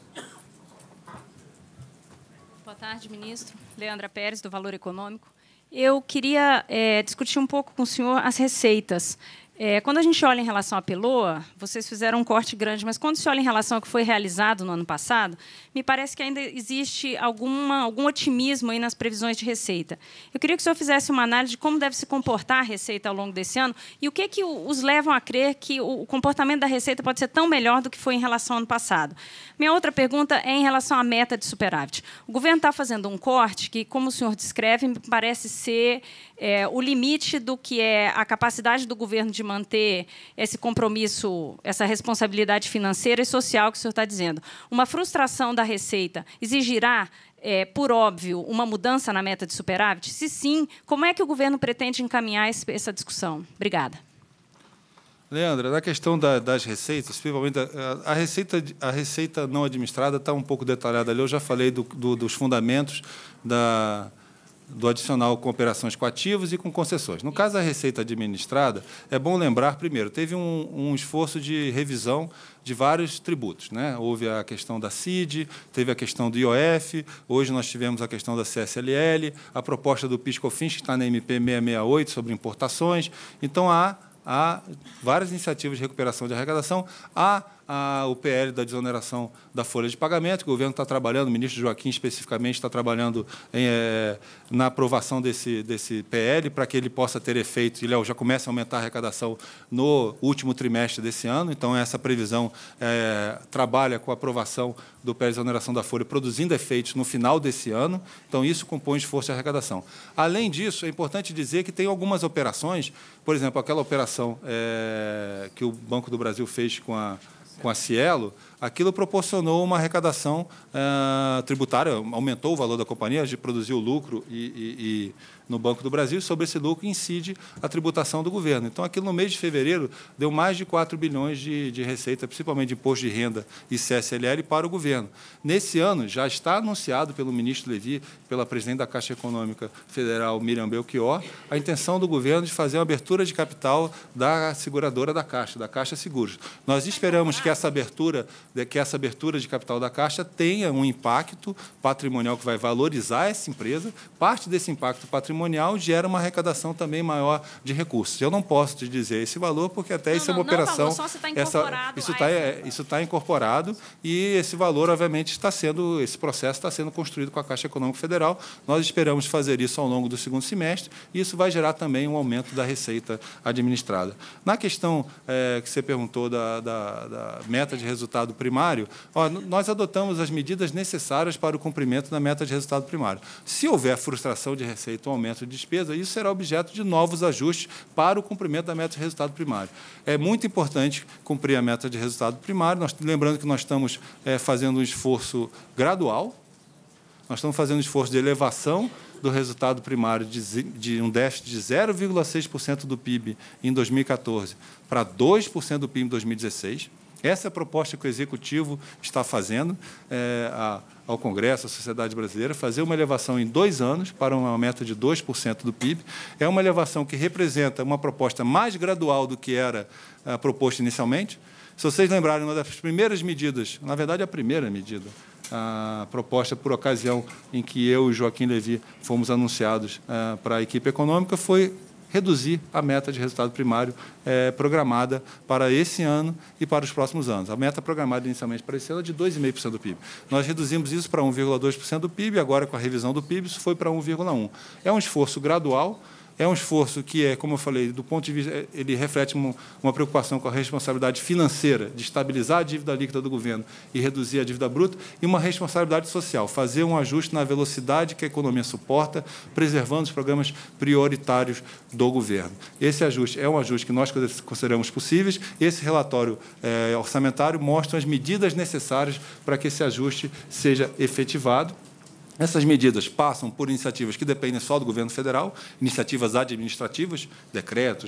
Boa tarde, ministro. Leandra Pérez, do Valor Econômico. Eu queria discutir um pouco com o senhor as receitas. Quando a gente olha em relação à Peloa, vocês fizeram um corte grande, mas quando se olha em relação ao que foi realizado no ano passado, me parece que ainda existe algum otimismo aí nas previsões de receita. Eu queria que o senhor fizesse uma análise de como deve se comportar a receita ao longo desse ano e o que os levam a crer que o comportamento da receita pode ser tão melhor do que foi em relação ao ano passado. Minha outra pergunta é em relação à meta de superávit. O governo está fazendo um corte que, como o senhor descreve, me parece ser o limite do que é a capacidade do governo de manter esse compromisso, essa responsabilidade financeira e social que o senhor está dizendo. Uma frustração da Receita exigirá, por óbvio, uma mudança na meta de superávit? Se sim, como é que o governo pretende encaminhar essa discussão? Obrigada. Leandra, na questão das receitas, principalmente a receita não administrada está um pouco detalhada ali. Eu já falei dos fundamentos do adicional com operações com ativos e com concessões. No caso da receita administrada, é bom lembrar, primeiro, teve um esforço de revisão de vários tributos, né? Houve a questão da CID, teve a questão do IOF, hoje nós tivemos a questão da CSLL, a proposta do PIS/COFINS, que está na MP 668, sobre importações. Então, há várias iniciativas de recuperação de arrecadação, há o PL da desoneração da folha de pagamento, que o governo está trabalhando, o ministro Joaquim especificamente está trabalhando na aprovação desse PL, para que ele possa ter efeito, ele já começa a aumentar a arrecadação no último trimestre desse ano. Então, essa previsão trabalha com a aprovação do PL de desoneração da folha, produzindo efeitos no final desse ano. Então, isso compõe esforço de arrecadação. Além disso, é importante dizer que tem algumas operações, por exemplo, aquela operação que o Banco do Brasil fez com a Cielo, aquilo proporcionou uma arrecadação tributária, aumentou o valor da companhia, produziu lucro no Banco do Brasil, e sobre esse lucro incide a tributação do governo. Então, aquilo no mês de fevereiro deu mais de 4 bilhões de receita, principalmente de imposto de renda e CSLL, para o governo. Nesse ano, já está anunciado pelo ministro Levi, pela presidente da Caixa Econômica Federal, Miriam Belchior, a intenção do governo de fazer uma abertura de capital da seguradora da Caixa Seguros. Nós esperamos que essa abertura de capital da Caixa tenha um impacto patrimonial que vai valorizar essa empresa. Parte desse impacto patrimonial gera uma arrecadação também maior de recursos. Eu não posso te dizer esse valor, porque até isso é uma operação... Não, só você está incorporado. Isso está incorporado, e esse valor, obviamente, esse processo está sendo construído com a Caixa Econômica Federal. Nós esperamos fazer isso ao longo do segundo semestre, e isso vai gerar também um aumento da receita administrada. Na questão que você perguntou da meta de resultado primário, nós adotamos as medidas necessárias para o cumprimento da meta de resultado primário. Se houver frustração de receita ou aumento de despesa, isso será objeto de novos ajustes para o cumprimento da meta de resultado primário. É muito importante cumprir a meta de resultado primário. Lembrando que nós estamos fazendo um esforço gradual, nós estamos fazendo um esforço de elevação do resultado primário de um déficit de 0,6% do PIB em 2014 para 2% do PIB em 2016. Essa é a proposta que o Executivo está fazendo ao Congresso, à sociedade brasileira, fazer uma elevação em 2 anos para uma meta de 2% do PIB. É uma elevação que representa uma proposta mais gradual do que era proposta inicialmente. Se vocês lembrarem, uma das primeiras medidas, na verdade, a primeira medida, a proposta por ocasião em que eu e Joaquim Levi fomos anunciados para a equipe econômica, foi reduzir a meta de resultado primário programada para esse ano e para os próximos anos. A meta programada inicialmente para esse ano é de 2,5% do PIB. Nós reduzimos isso para 1,2% do PIB, agora, com a revisão do PIB, isso foi para 1,1%. É um esforço gradual. É um esforço que, como eu falei, do ponto de vista, ele reflete uma preocupação com a responsabilidade financeira, de estabilizar a dívida líquida do governo e reduzir a dívida bruta, e uma responsabilidade social, fazer um ajuste na velocidade que a economia suporta, preservando os programas prioritários do governo. Esse ajuste é um ajuste que nós consideramos possíveis. Esse relatório orçamentário mostra as medidas necessárias para que esse ajuste seja efetivado. Essas medidas passam por iniciativas que dependem só do governo federal, iniciativas administrativas, decretos,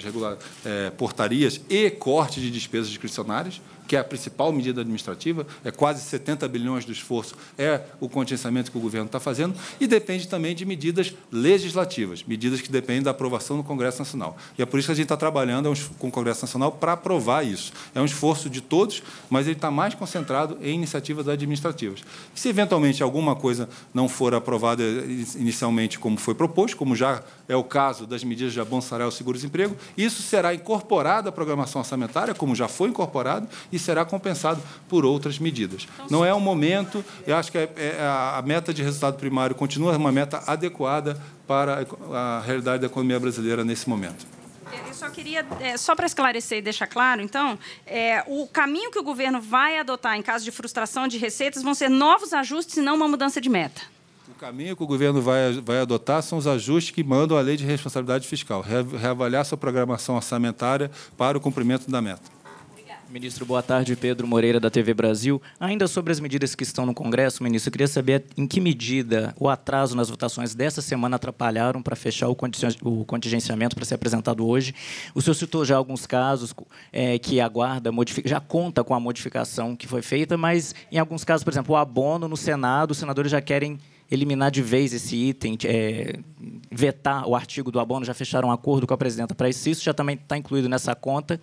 portarias e corte de despesas discricionárias, que é a principal medida administrativa, quase 70 bilhões do esforço, o contingenciamento que o governo está fazendo, e depende também de medidas legislativas, medidas que dependem da aprovação no Congresso Nacional. E é por isso que a gente está trabalhando com o Congresso Nacional para aprovar isso. É um esforço de todos, mas ele está mais concentrado em iniciativas administrativas. Se, eventualmente, alguma coisa não for aprovada inicialmente como foi proposto, como já é o caso das medidas de abono salarial seguro-desemprego, isso será incorporado à programação orçamentária, como já foi incorporado, e será compensado por outras medidas. Não é um momento, eu acho que a meta de resultado primário continua uma meta adequada para a realidade da economia brasileira nesse momento. Eu só queria, só para esclarecer e deixar claro, então, o caminho que o governo vai adotar em caso de frustração de receitas vão ser novos ajustes e não uma mudança de meta. O caminho que o governo vai adotar são os ajustes que mandam a Lei de Responsabilidade Fiscal, reavaliar sua programação orçamentária para o cumprimento da meta. Ministro, boa tarde. Pedro Moreira, da TV Brasil. Ainda sobre as medidas que estão no Congresso, ministro, eu queria saber em que medida o atraso nas votações dessa semana atrapalharam para fechar o contingenciamento para ser apresentado hoje. O senhor citou já alguns casos que aguarda, já conta com a modificação que foi feita, mas em alguns casos, por exemplo, o abono no Senado, os senadores já querem eliminar de vez esse item, vetar o artigo do abono, já fecharam um acordo com a presidenta para isso, já também está incluído nessa conta.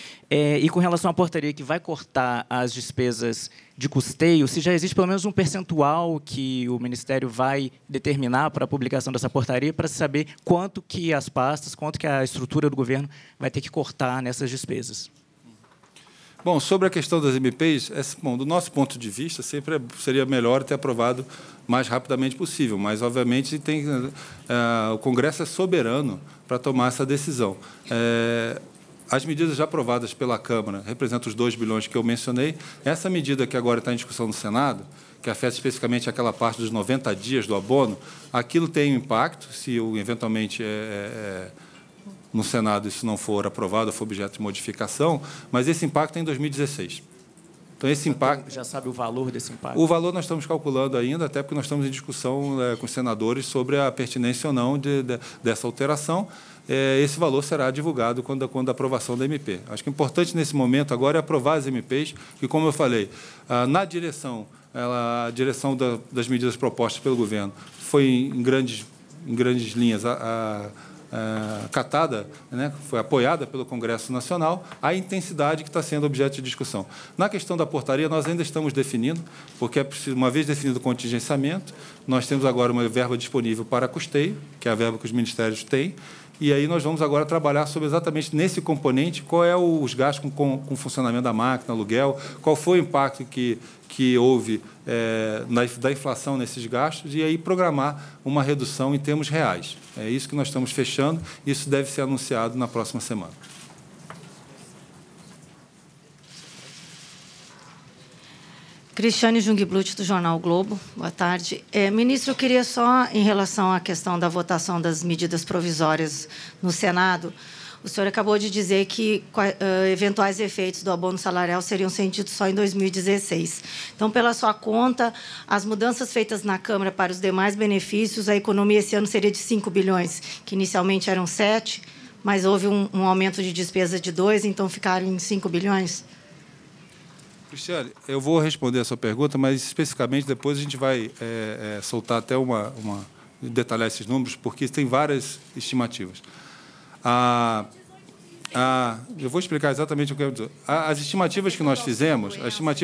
E com relação à portaria que vai cortar as despesas de custeio, se já existe pelo menos um percentual que o Ministério vai determinar para a publicação dessa portaria, para saber quanto que as pastas, quanto que a estrutura do governo vai ter que cortar nessas despesas. Bom, sobre a questão das MPs, bom, do nosso ponto de vista, sempre seria melhor ter aprovado mais rapidamente possível, mas, obviamente, o Congresso é soberano para tomar essa decisão. As medidas já aprovadas pela Câmara representam os 2 bilhões que eu mencionei. Essa medida que agora está em discussão no Senado, que afeta especificamente aquela parte dos 90 dias do abono, aquilo tem um impacto, se eventualmente no Senado isso não for aprovado, for objeto de modificação, mas esse impacto é em 2016. Então, esse impacto... Já sabe o valor desse impacto? O valor nós estamos calculando ainda, até porque nós estamos em discussão com os senadores sobre a pertinência ou não dessa alteração. Esse valor será divulgado quando a aprovação da MP. Acho que o importante nesse momento agora é aprovar as MPs, que, como eu falei, na direção, a direção das medidas propostas pelo governo foi, em grandes linhas, acatada, né, foi apoiada pelo Congresso Nacional, a intensidade que está sendo objeto de discussão. Na questão da portaria, nós ainda estamos definindo, porque é preciso, uma vez definido o contingenciamento, nós temos agora uma verba disponível para custeio, que é a verba que os ministérios têm, e aí nós vamos agora trabalhar sobre exatamente nesse componente, qual é os gastos com o funcionamento da máquina, aluguel, qual foi o impacto que houve da inflação nesses gastos, e aí programar uma redução em termos reais. É isso que nós estamos fechando, isso deve ser anunciado na próxima semana. Cristiane Jungblut, do Jornal Globo. Boa tarde. Ministro, eu queria só, em relação à questão da votação das medidas provisórias no Senado, o senhor acabou de dizer que eventuais efeitos do abono salarial seriam sentidos só em 2016. Então, pela sua conta, as mudanças feitas na Câmara para os demais benefícios, a economia esse ano seria de 5 bilhões, que inicialmente eram 7, mas houve um aumento de despesa de 2, então ficaram em 5 bilhões? Cristiane, eu vou responder a sua pergunta, mas especificamente depois a gente vai soltar até detalhar esses números, porque tem várias estimativas. Eu vou explicar exatamente o que eu quero dizer. As estimativas que nós fizemos,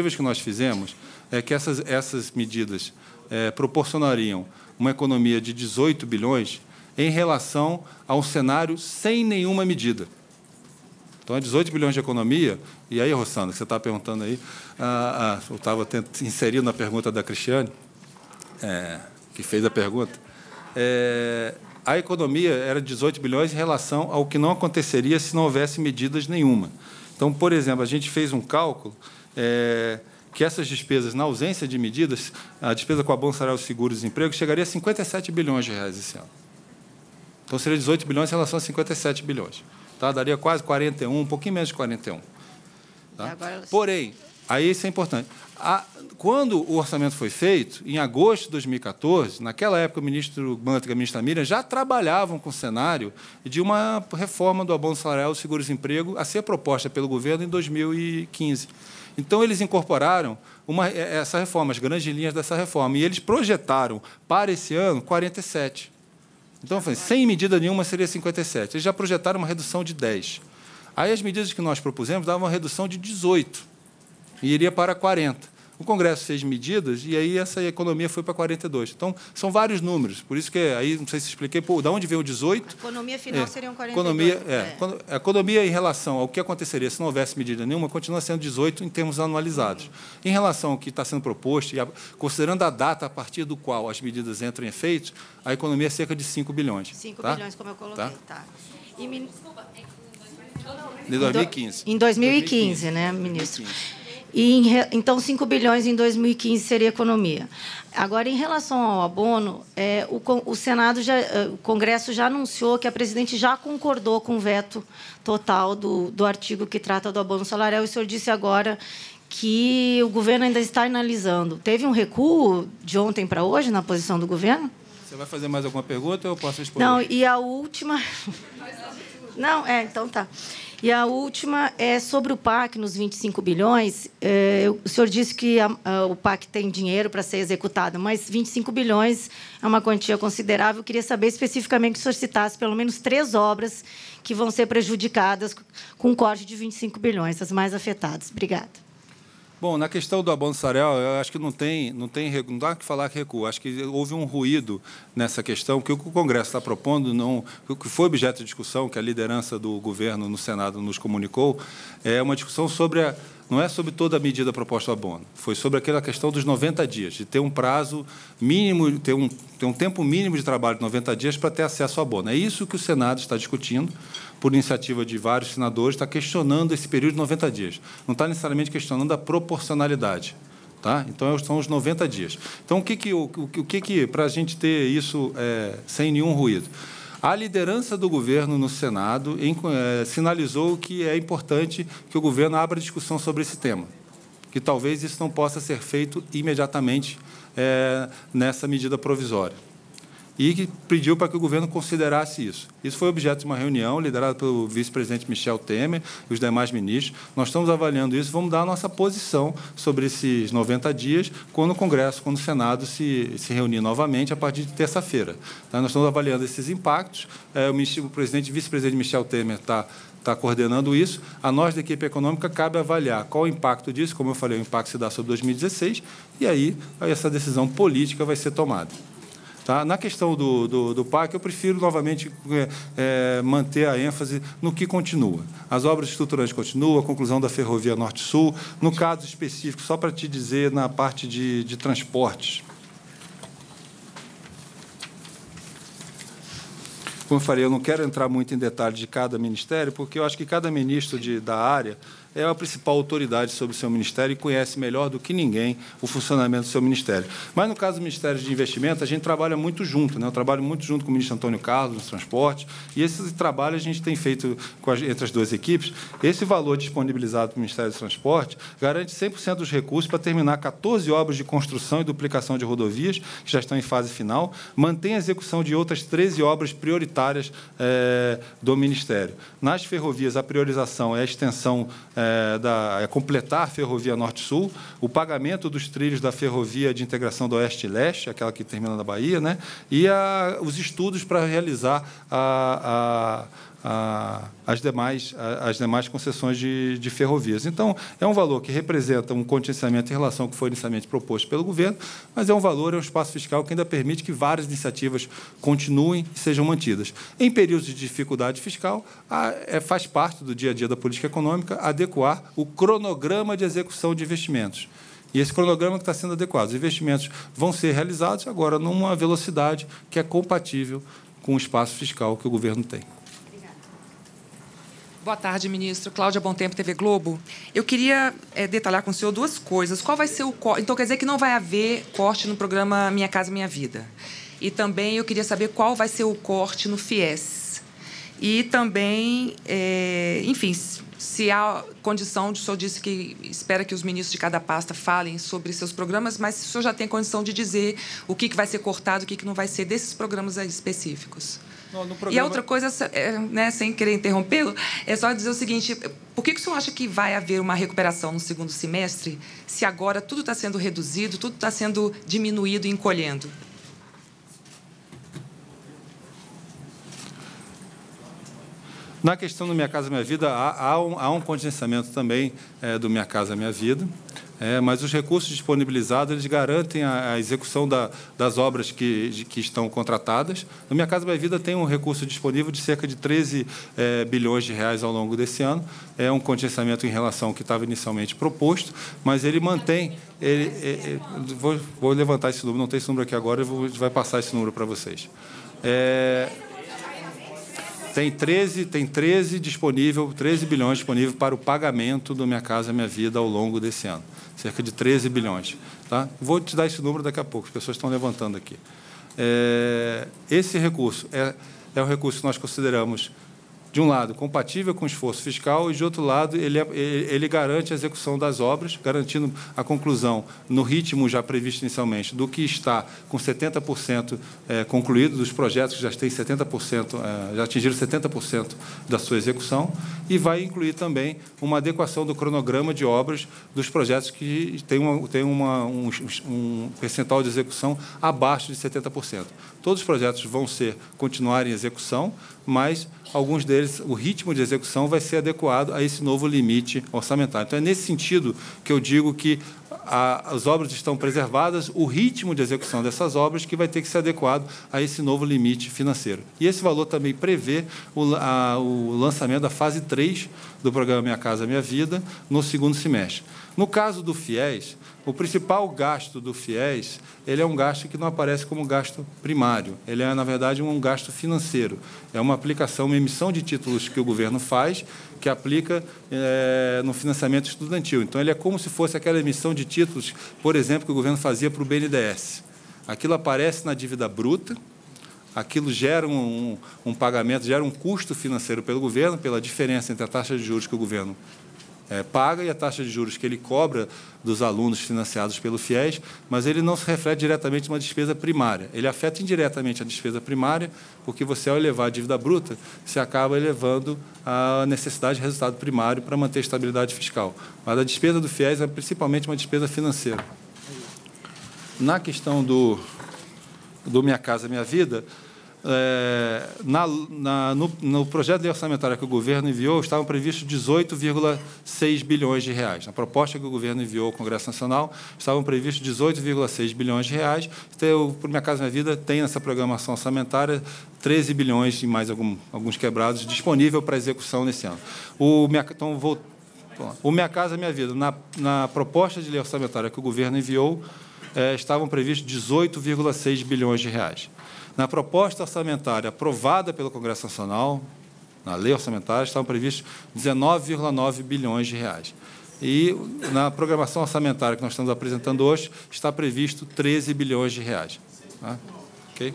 é que essas medidas proporcionariam uma economia de 18 bilhões em relação a um cenário sem nenhuma medida. Então, é 18 bilhões de economia. E aí, Rossana, que você está perguntando aí, eu estava inserindo na pergunta da Cristiane, que fez a pergunta, a economia era 18 bilhões em relação ao que não aconteceria se não houvesse medidas nenhuma. Então, por exemplo, a gente fez um cálculo que essas despesas, na ausência de medidas, a despesa com abono salarial, seguro-desemprego, chegaria a 57 bilhões de reais esse ano. Então, seria 18 bilhões em relação a 57 bilhões. Tá? Daria quase 41, um pouquinho menos de 41. Tá? Porém, aí isso é importante. Quando o orçamento foi feito, em agosto de 2014, naquela época o ministro Manteiga e a ministra Miriam já trabalhavam com o cenário de uma reforma do abono salarial do seguro-desemprego a ser proposta pelo governo em 2015. Então, eles incorporaram essa reforma, as grandes linhas dessa reforma, e eles projetaram para esse ano 47. Então, sem medida nenhuma, seria 57. Eles já projetaram uma redução de 10. Aí, as medidas que nós propusemos davam uma redução de 18 e iria para 40. O Congresso fez medidas e aí essa economia foi para 42. Então, são vários números. Por isso que, aí, não sei se expliquei, de onde veio o 18? A economia final seriam 42. A economia, em relação ao que aconteceria se não houvesse medida nenhuma, continua sendo 18 em termos anualizados. Em relação ao que está sendo proposto, e considerando a data a partir do qual as medidas entram em efeito, a economia é cerca de 5 bilhões. 5 bilhões, como eu coloquei. Tá. Em 2015. Em 2015, né, ministro? Então, 5 bilhões em 2015 seria economia. Agora, em relação ao abono, o Senado o Congresso já anunciou que a presidente já concordou com o veto total do artigo que trata do abono salarial. E o senhor disse agora que o governo ainda está analisando. Teve um recuo de ontem para hoje na posição do governo? Você vai fazer mais alguma pergunta ou eu posso responder? Não, e a última... Não, então tá. E a última é sobre o PAC, nos 25 bilhões. O senhor disse que o PAC tem dinheiro para ser executado, mas 25 bilhões é uma quantia considerável. Eu queria saber especificamente que o senhor citasse pelo menos 3 obras que vão ser prejudicadas com um corte de 25 bilhões, as mais afetadas. Obrigada. Bom, na questão do abono salarial, eu acho que não dá que falar que recua. Acho que houve um ruído nessa questão, que o que o Congresso está propondo, o que foi objeto de discussão, que a liderança do governo no Senado nos comunicou, é uma discussão sobre não é sobre toda a medida proposta ao abono, foi sobre aquela questão dos 90 dias, de ter um prazo mínimo, ter um tempo mínimo de trabalho de 90 dias para ter acesso ao abono. É isso que o Senado está discutindo, por iniciativa de vários senadores, está questionando esse período de 90 dias. Não está necessariamente questionando a proporcionalidade. Tá? Então, são os 90 dias. Então, o que para a gente ter isso sem nenhum ruído? A liderança do governo no Senado sinalizou que é importante que o governo abra discussão sobre esse tema, que talvez isso não possa ser feito imediatamente nessa medida provisória. E que pediu para que o governo considerasse isso. Isso foi objeto de uma reunião liderada pelo vice-presidente Michel Temer e os demais ministros. Nós estamos avaliando isso, vamos dar a nossa posição sobre esses 90 dias quando o Congresso, quando o Senado se reunir novamente a partir de terça-feira. Tá? Nós estamos avaliando esses impactos. O presidente e vice-presidente Michel Temer está coordenando isso. A nós, da equipe econômica, cabe avaliar qual o impacto disso, como eu falei, o impacto se dá sobre 2016, e aí essa decisão política vai ser tomada. Tá? Na questão do PAC, eu prefiro, novamente, manter a ênfase no que continua. As obras estruturantes continuam, a conclusão da ferrovia Norte-Sul. No caso específico, só para te dizer, na parte de transportes. Como eu falei, eu não quero entrar muito em detalhes de cada ministério, porque eu acho que cada ministro da área é a principal autoridade sobre o seu ministério e conhece melhor do que ninguém o funcionamento do seu ministério. Mas, no caso do Ministério de Investimento, a gente trabalha muito junto, né? Eu trabalho muito junto com o ministro Antônio Carlos, nos transportes, e esse trabalho a gente tem feito entre as duas equipes. Esse valor disponibilizado para o Ministério do Transporte garante 100% dos recursos para terminar 14 obras de construção e duplicação de rodovias, que já estão em fase final, mantém a execução de outras 13 obras prioritárias do Ministério. Nas ferrovias, a priorização é a extensão completar a ferrovia Norte-Sul, o pagamento dos trilhos da ferrovia de integração do Oeste e Leste, aquela que termina na Bahia, né? E os estudos para realizar as demais concessões de ferrovias. Então, é um valor que representa um contingenciamento em relação ao que foi inicialmente proposto pelo governo, mas é um espaço fiscal que ainda permite que várias iniciativas continuem e sejam mantidas. Em períodos de dificuldade fiscal, faz parte do dia a dia da política econômica adequar o cronograma de execução de investimentos. E esse cronograma que está sendo adequado. Os investimentos vão ser realizados agora numa velocidade que é compatível com o espaço fiscal que o governo tem. Boa tarde, ministro. Cláudia Bontempo, TV Globo. Eu queria detalhar com o senhor duas coisas. Qual vai ser o corte? Então, quer dizer que não vai haver corte no programa Minha Casa Minha Vida. E também eu queria saber qual vai ser o corte no FIES. E também, enfim, se há condição, o senhor disse que espera que os ministros de cada pasta falem sobre seus programas, mas se o senhor já tem condição de dizer o que vai ser cortado, o que não vai ser desses programas específicos. E a outra coisa, sem querer interrompê-lo, é só dizer o seguinte: por que o senhor acha que vai haver uma recuperação no segundo semestre, se agora tudo está sendo reduzido, tudo está sendo diminuído e encolhendo? Na questão do Minha Casa Minha Vida, há um contingenciamento também do Minha Casa Minha Vida, mas os recursos disponibilizados eles garantem a execução das obras que estão contratadas. No Minha Casa Minha Vida tem um recurso disponível de cerca de 13 bilhões de reais ao longo desse ano. É um contingenciamento em relação ao que estava inicialmente proposto, mas ele mantém... Vou levantar esse número, não tem esse número aqui agora, a gente vai passar esse número para vocês. Tem 13 bilhões disponível para o pagamento do Minha Casa Minha Vida ao longo desse ano. Cerca de 13 bilhões. Tá? Vou te dar esse número daqui a pouco, as pessoas estão levantando aqui. Esse recurso é um recurso que nós consideramos, de um lado, compatível com o esforço fiscal e, de outro lado, ele garante a execução das obras, garantindo a conclusão, no ritmo já previsto inicialmente, do que está com 70% concluído, dos projetos que já têm 70%, já atingiram 70% da sua execução, e vai incluir também uma adequação do cronograma de obras dos projetos que têm um percentual de execução abaixo de 70%. Todos os projetos vão continuar em execução, mas alguns deles, o ritmo de execução vai ser adequado a esse novo limite orçamentário. Então, é nesse sentido que eu digo que as obras estão preservadas, o ritmo de execução dessas obras que vai ter que ser adequado a esse novo limite financeiro. E esse valor também prevê o lançamento da fase 3 do programa Minha Casa Minha Vida no segundo semestre. No caso do FIES, o principal gasto do FIES, ele é um gasto que não aparece como gasto primário. Ele é, na verdade, um gasto financeiro. É uma aplicação, uma emissão de títulos que o governo faz, que aplica no financiamento estudantil. Então, ele é como se fosse aquela emissão de títulos, por exemplo, que o governo fazia para o BNDES. Aquilo aparece na dívida bruta, aquilo gera um pagamento, gera um custo financeiro pelo governo, pela diferença entre a taxa de juros que o governo paga e a taxa de juros que ele cobra dos alunos financiados pelo FIES, mas ele não se reflete diretamente numa despesa primária. Ele afeta indiretamente a despesa primária, porque você, ao elevar a dívida bruta, você acaba elevando a necessidade de resultado primário para manter a estabilidade fiscal. Mas a despesa do FIES é principalmente uma despesa financeira. Na questão do Minha Casa Minha Vida, no projeto de lei orçamentária que o governo enviou, estavam previstos 18,6 bilhões de reais. Na proposta que o governo enviou ao Congresso Nacional, estavam previstos 18,6 bilhões de reais. Então, o Minha Casa Minha Vida tem nessa programação orçamentária 13 bilhões e mais alguns quebrados disponível para execução nesse ano. O Minha Casa Minha Vida, na proposta de lei orçamentária que o governo enviou, estavam previstos 18,6 bilhões de reais. Na proposta orçamentária aprovada pelo Congresso Nacional, na lei orçamentária, estavam previstos 19,9 bilhões de reais. E na programação orçamentária que nós estamos apresentando hoje, está previsto 13 bilhões de reais. Tá? Ok?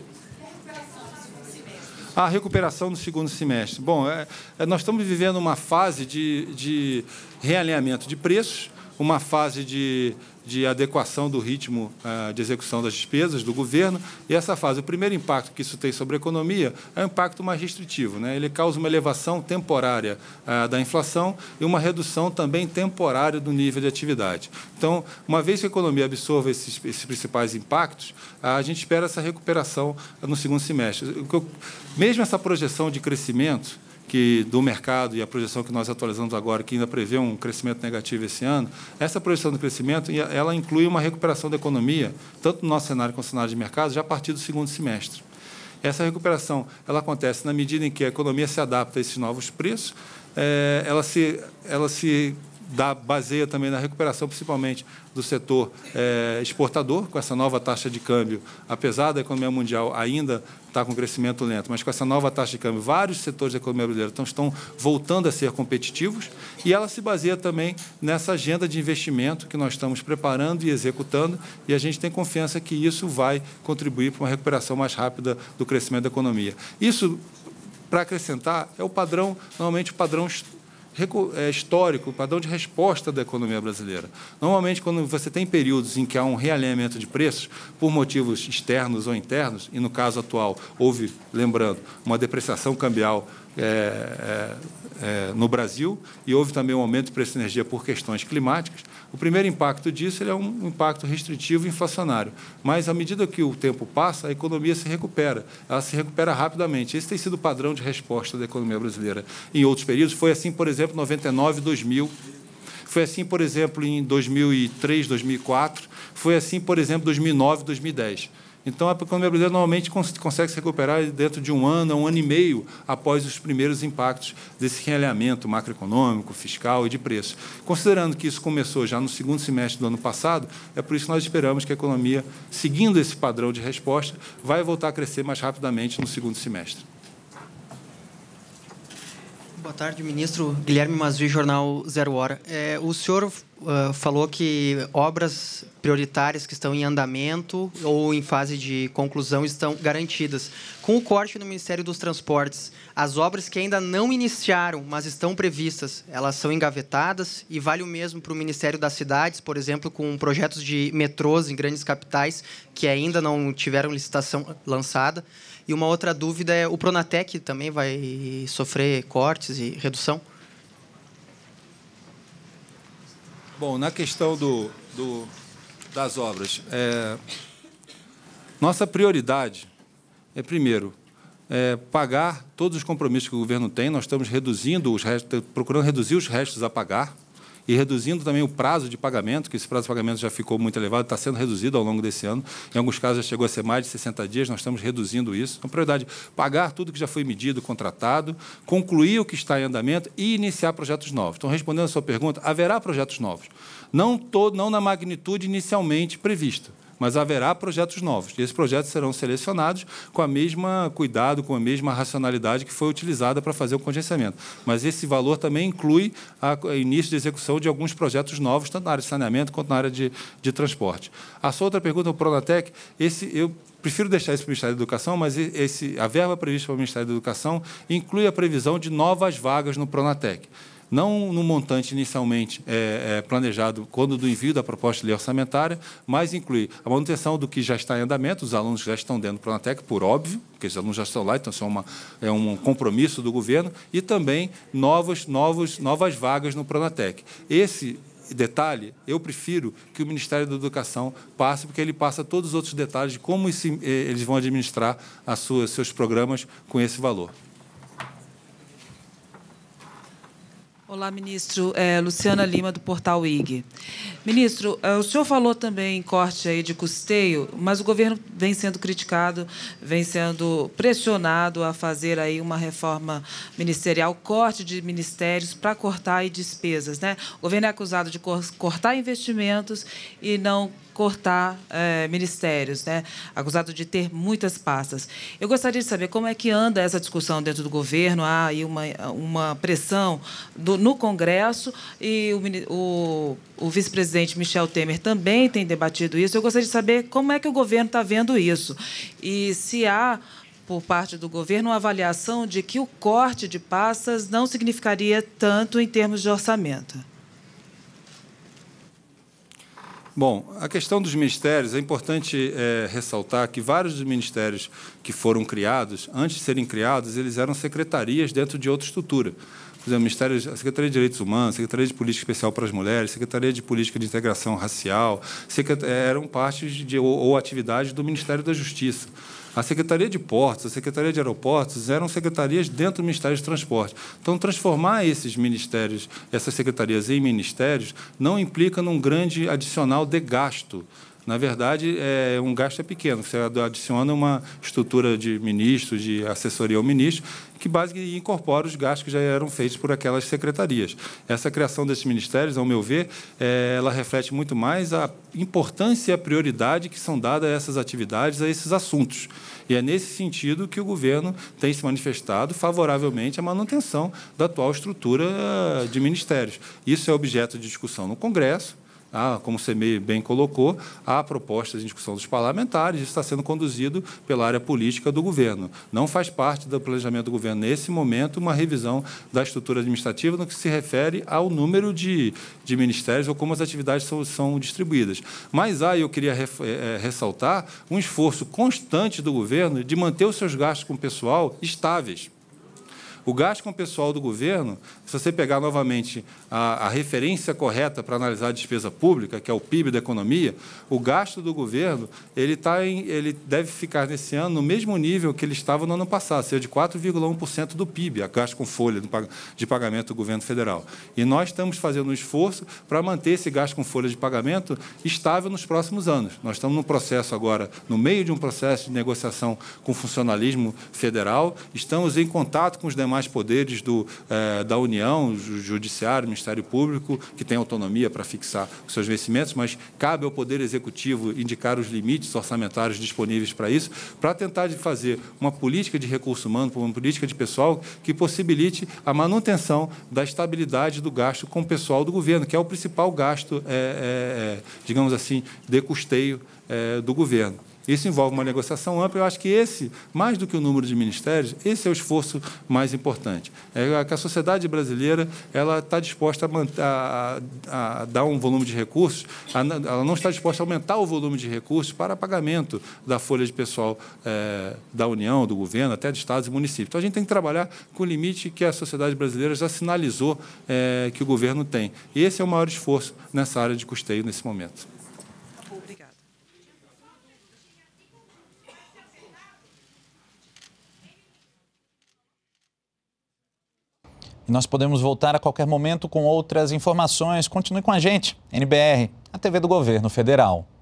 A recuperação no segundo semestre. Bom, nós estamos vivendo uma fase de realinhamento de preços, uma fase de adequação do ritmo de execução das despesas do governo, e essa fase, o primeiro impacto que isso tem sobre a economia é um impacto mais restritivo, né? Ele causa uma elevação temporária da inflação e uma redução também temporária do nível de atividade. Então, uma vez que a economia absorva esses principais impactos, a gente espera essa recuperação no segundo semestre. Mesmo essa projeção de crescimento do mercado e a projeção que nós atualizamos agora, que ainda prevê um crescimento negativo esse ano, essa projeção de crescimento ela inclui uma recuperação da economia, tanto no nosso cenário quanto no cenário de mercado, já a partir do segundo semestre. Essa recuperação ela acontece na medida em que a economia se adapta a esses novos preços, ela se baseia também na recuperação, principalmente do setor exportador, com essa nova taxa de câmbio, apesar da economia mundial ainda estar com crescimento lento, mas com essa nova taxa de câmbio, vários setores da economia brasileira estão voltando a ser competitivos, e ela se baseia também nessa agenda de investimento que nós estamos preparando e executando, e a gente tem confiança que isso vai contribuir para uma recuperação mais rápida do crescimento da economia. Isso, para acrescentar, é o padrão, normalmente o padrão histórico, o padrão de resposta da economia brasileira. Normalmente, quando você tem períodos em que há um realinhamento de preços, por motivos externos ou internos, e no caso atual houve, lembrando, uma depreciação cambial no Brasil, e houve também um aumento de preço de energia por questões climáticas, o primeiro impacto disso é um impacto restritivo e inflacionário. Mas, à medida que o tempo passa, a economia se recupera. Ela se recupera rapidamente. Esse tem sido o padrão de resposta da economia brasileira. Em outros períodos, foi assim, por exemplo, em 99, 2000. Foi assim, por exemplo, em 2003, 2004. Foi assim, por exemplo, em 2009, 2010. Então, a economia brasileira normalmente consegue se recuperar dentro de um ano e meio após os primeiros impactos desse realinhamento macroeconômico, fiscal e de preço. Considerando que isso começou já no segundo semestre do ano passado, é por isso que nós esperamos que a economia, seguindo esse padrão de resposta, vai voltar a crescer mais rapidamente no segundo semestre. Boa tarde, ministro. Guilherme Mazvi, Jornal Zero Hora. O senhor falou que obras prioritárias que estão em andamento ou em fase de conclusão estão garantidas. Com o corte no Ministério dos Transportes, as obras que ainda não iniciaram, mas estão previstas, elas são engavetadas, e vale o mesmo para o Ministério das Cidades, por exemplo, com projetos de metrôs em grandes capitais que ainda não tiveram licitação lançada. E uma outra dúvida é, o Pronatec também vai sofrer cortes e redução? Bom, na questão das obras, nossa prioridade é, primeiro, pagar todos os compromissos que o governo tem. Nós estamos reduzindo procurando reduzir os restos a pagar. e reduzindo também o prazo de pagamento, que esse prazo de pagamento já ficou muito elevado, está sendo reduzido ao longo desse ano. Em alguns casos já chegou a ser mais de 60 dias, nós estamos reduzindo isso. Então, prioridade, pagar tudo que já foi medido, contratado, concluir o que está em andamento e iniciar projetos novos. Então, respondendo a sua pergunta, haverá projetos novos. Não na magnitude inicialmente prevista, mas haverá projetos novos. E esses projetos serão selecionados com a mesma cuidado, com a mesma racionalidade que foi utilizada para fazer o contingenciamento. Mas esse valor também inclui o início de execução de alguns projetos novos, tanto na área de saneamento quanto na área de transporte. A sua outra pergunta, o Pronatec, eu prefiro deixar isso para o Ministério da Educação, mas a verba prevista para o Ministério da Educação inclui a previsão de novas vagas no Pronatec. Não no montante inicialmente planejado quando do envio da proposta de lei orçamentária, mas inclui a manutenção do que já está em andamento, os alunos já estão dentro do Pronatec, por óbvio, porque os alunos já estão lá, então isso é um compromisso do governo, e também novas vagas no Pronatec. Esse detalhe, eu prefiro que o Ministério da Educação passe, porque ele passa todos os outros detalhes de como eles vão administrar seus programas com esse valor. Olá, ministro. Luciana Lima, do Portal IG. Ministro, o senhor falou também em corte aí de custeio, mas o governo vem sendo criticado, vem sendo pressionado a fazer aí uma reforma ministerial, corte de ministérios para cortar aí despesas, né? O governo é acusado de cortar investimentos e não cortar ministérios, né? Acusado de ter muitas pastas. Eu gostaria de saber como é que anda essa discussão dentro do governo. Há aí uma pressão no Congresso e o vice-presidente Michel Temer também tem debatido isso. Eu gostaria de saber como é que o governo está vendo isso e se há, por parte do governo, uma avaliação de que o corte de pastas não significaria tanto em termos de orçamento. Bom, a questão dos ministérios, é importante ressaltar que vários dos ministérios que foram criados, antes de serem criados, eles eram secretarias dentro de outra estrutura. Por exemplo, a Secretaria de Direitos Humanos, a Secretaria de Política Especial para as Mulheres, a Secretaria de Política de Integração Racial, eram partes ou atividades do Ministério da Justiça. A Secretaria de Portos, a Secretaria de Aeroportos eram secretarias dentro do Ministério de Transporte. Então, transformar esses ministérios, essas secretarias em ministérios, não implica num grande adicional de gasto. Na verdade, um gasto pequeno. Você adiciona uma estrutura de ministro, de assessoria ao ministro, que basicamente incorpora os gastos que já eram feitos por aquelas secretarias. Essa criação desses ministérios, ao meu ver, ela reflete muito mais a importância e a prioridade que são dadas a essas atividades, a esses assuntos. E é nesse sentido que o governo tem se manifestado favoravelmente à manutenção da atual estrutura de ministérios. Isso é objeto de discussão no Congresso. Como você bem colocou, há propostas em discussão dos parlamentares, isso está sendo conduzido pela área política do governo. Não faz parte do planejamento do governo, nesse momento, uma revisão da estrutura administrativa no que se refere ao número de ministérios ou como as atividades são distribuídas. Mas eu queria ressaltar um esforço constante do governo de manter os seus gastos com o pessoal estáveis. O gasto com o pessoal do governo, se você pegar novamente a referência correta para analisar a despesa pública, que é o PIB da economia, o gasto do governo ele deve ficar nesse ano no mesmo nível que ele estava no ano passado, seja de 4,1% do PIB, a gasto com folha de pagamento do governo federal. E nós estamos fazendo um esforço para manter esse gasto com folha de pagamento estável nos próximos anos. Nós estamos no processo agora, no meio de um processo de negociação com o funcionalismo federal, estamos em contato com os demais poderes da União, o Judiciário, o Ministério Público, que tem autonomia para fixar os seus vencimentos, mas cabe ao Poder Executivo indicar os limites orçamentários disponíveis para isso, para tentar fazer uma política de recurso humano, uma política de pessoal que possibilite a manutenção da estabilidade do gasto com o pessoal do governo, que é o principal gasto, digamos assim, de custeio do governo. Isso envolve uma negociação ampla. Eu acho que mais do que o número de ministérios, esse é o esforço mais importante. Que a sociedade brasileira está disposta a dar um volume de recursos, ela não está disposta a aumentar o volume de recursos para pagamento da folha de pessoal da União, do governo, até de estados e municípios. Então, a gente tem que trabalhar com o limite que a sociedade brasileira já sinalizou que o governo tem. E esse é o maior esforço nessa área de custeio nesse momento. E nós podemos voltar a qualquer momento com outras informações. Continue com a gente, NBR, a TV do Governo Federal.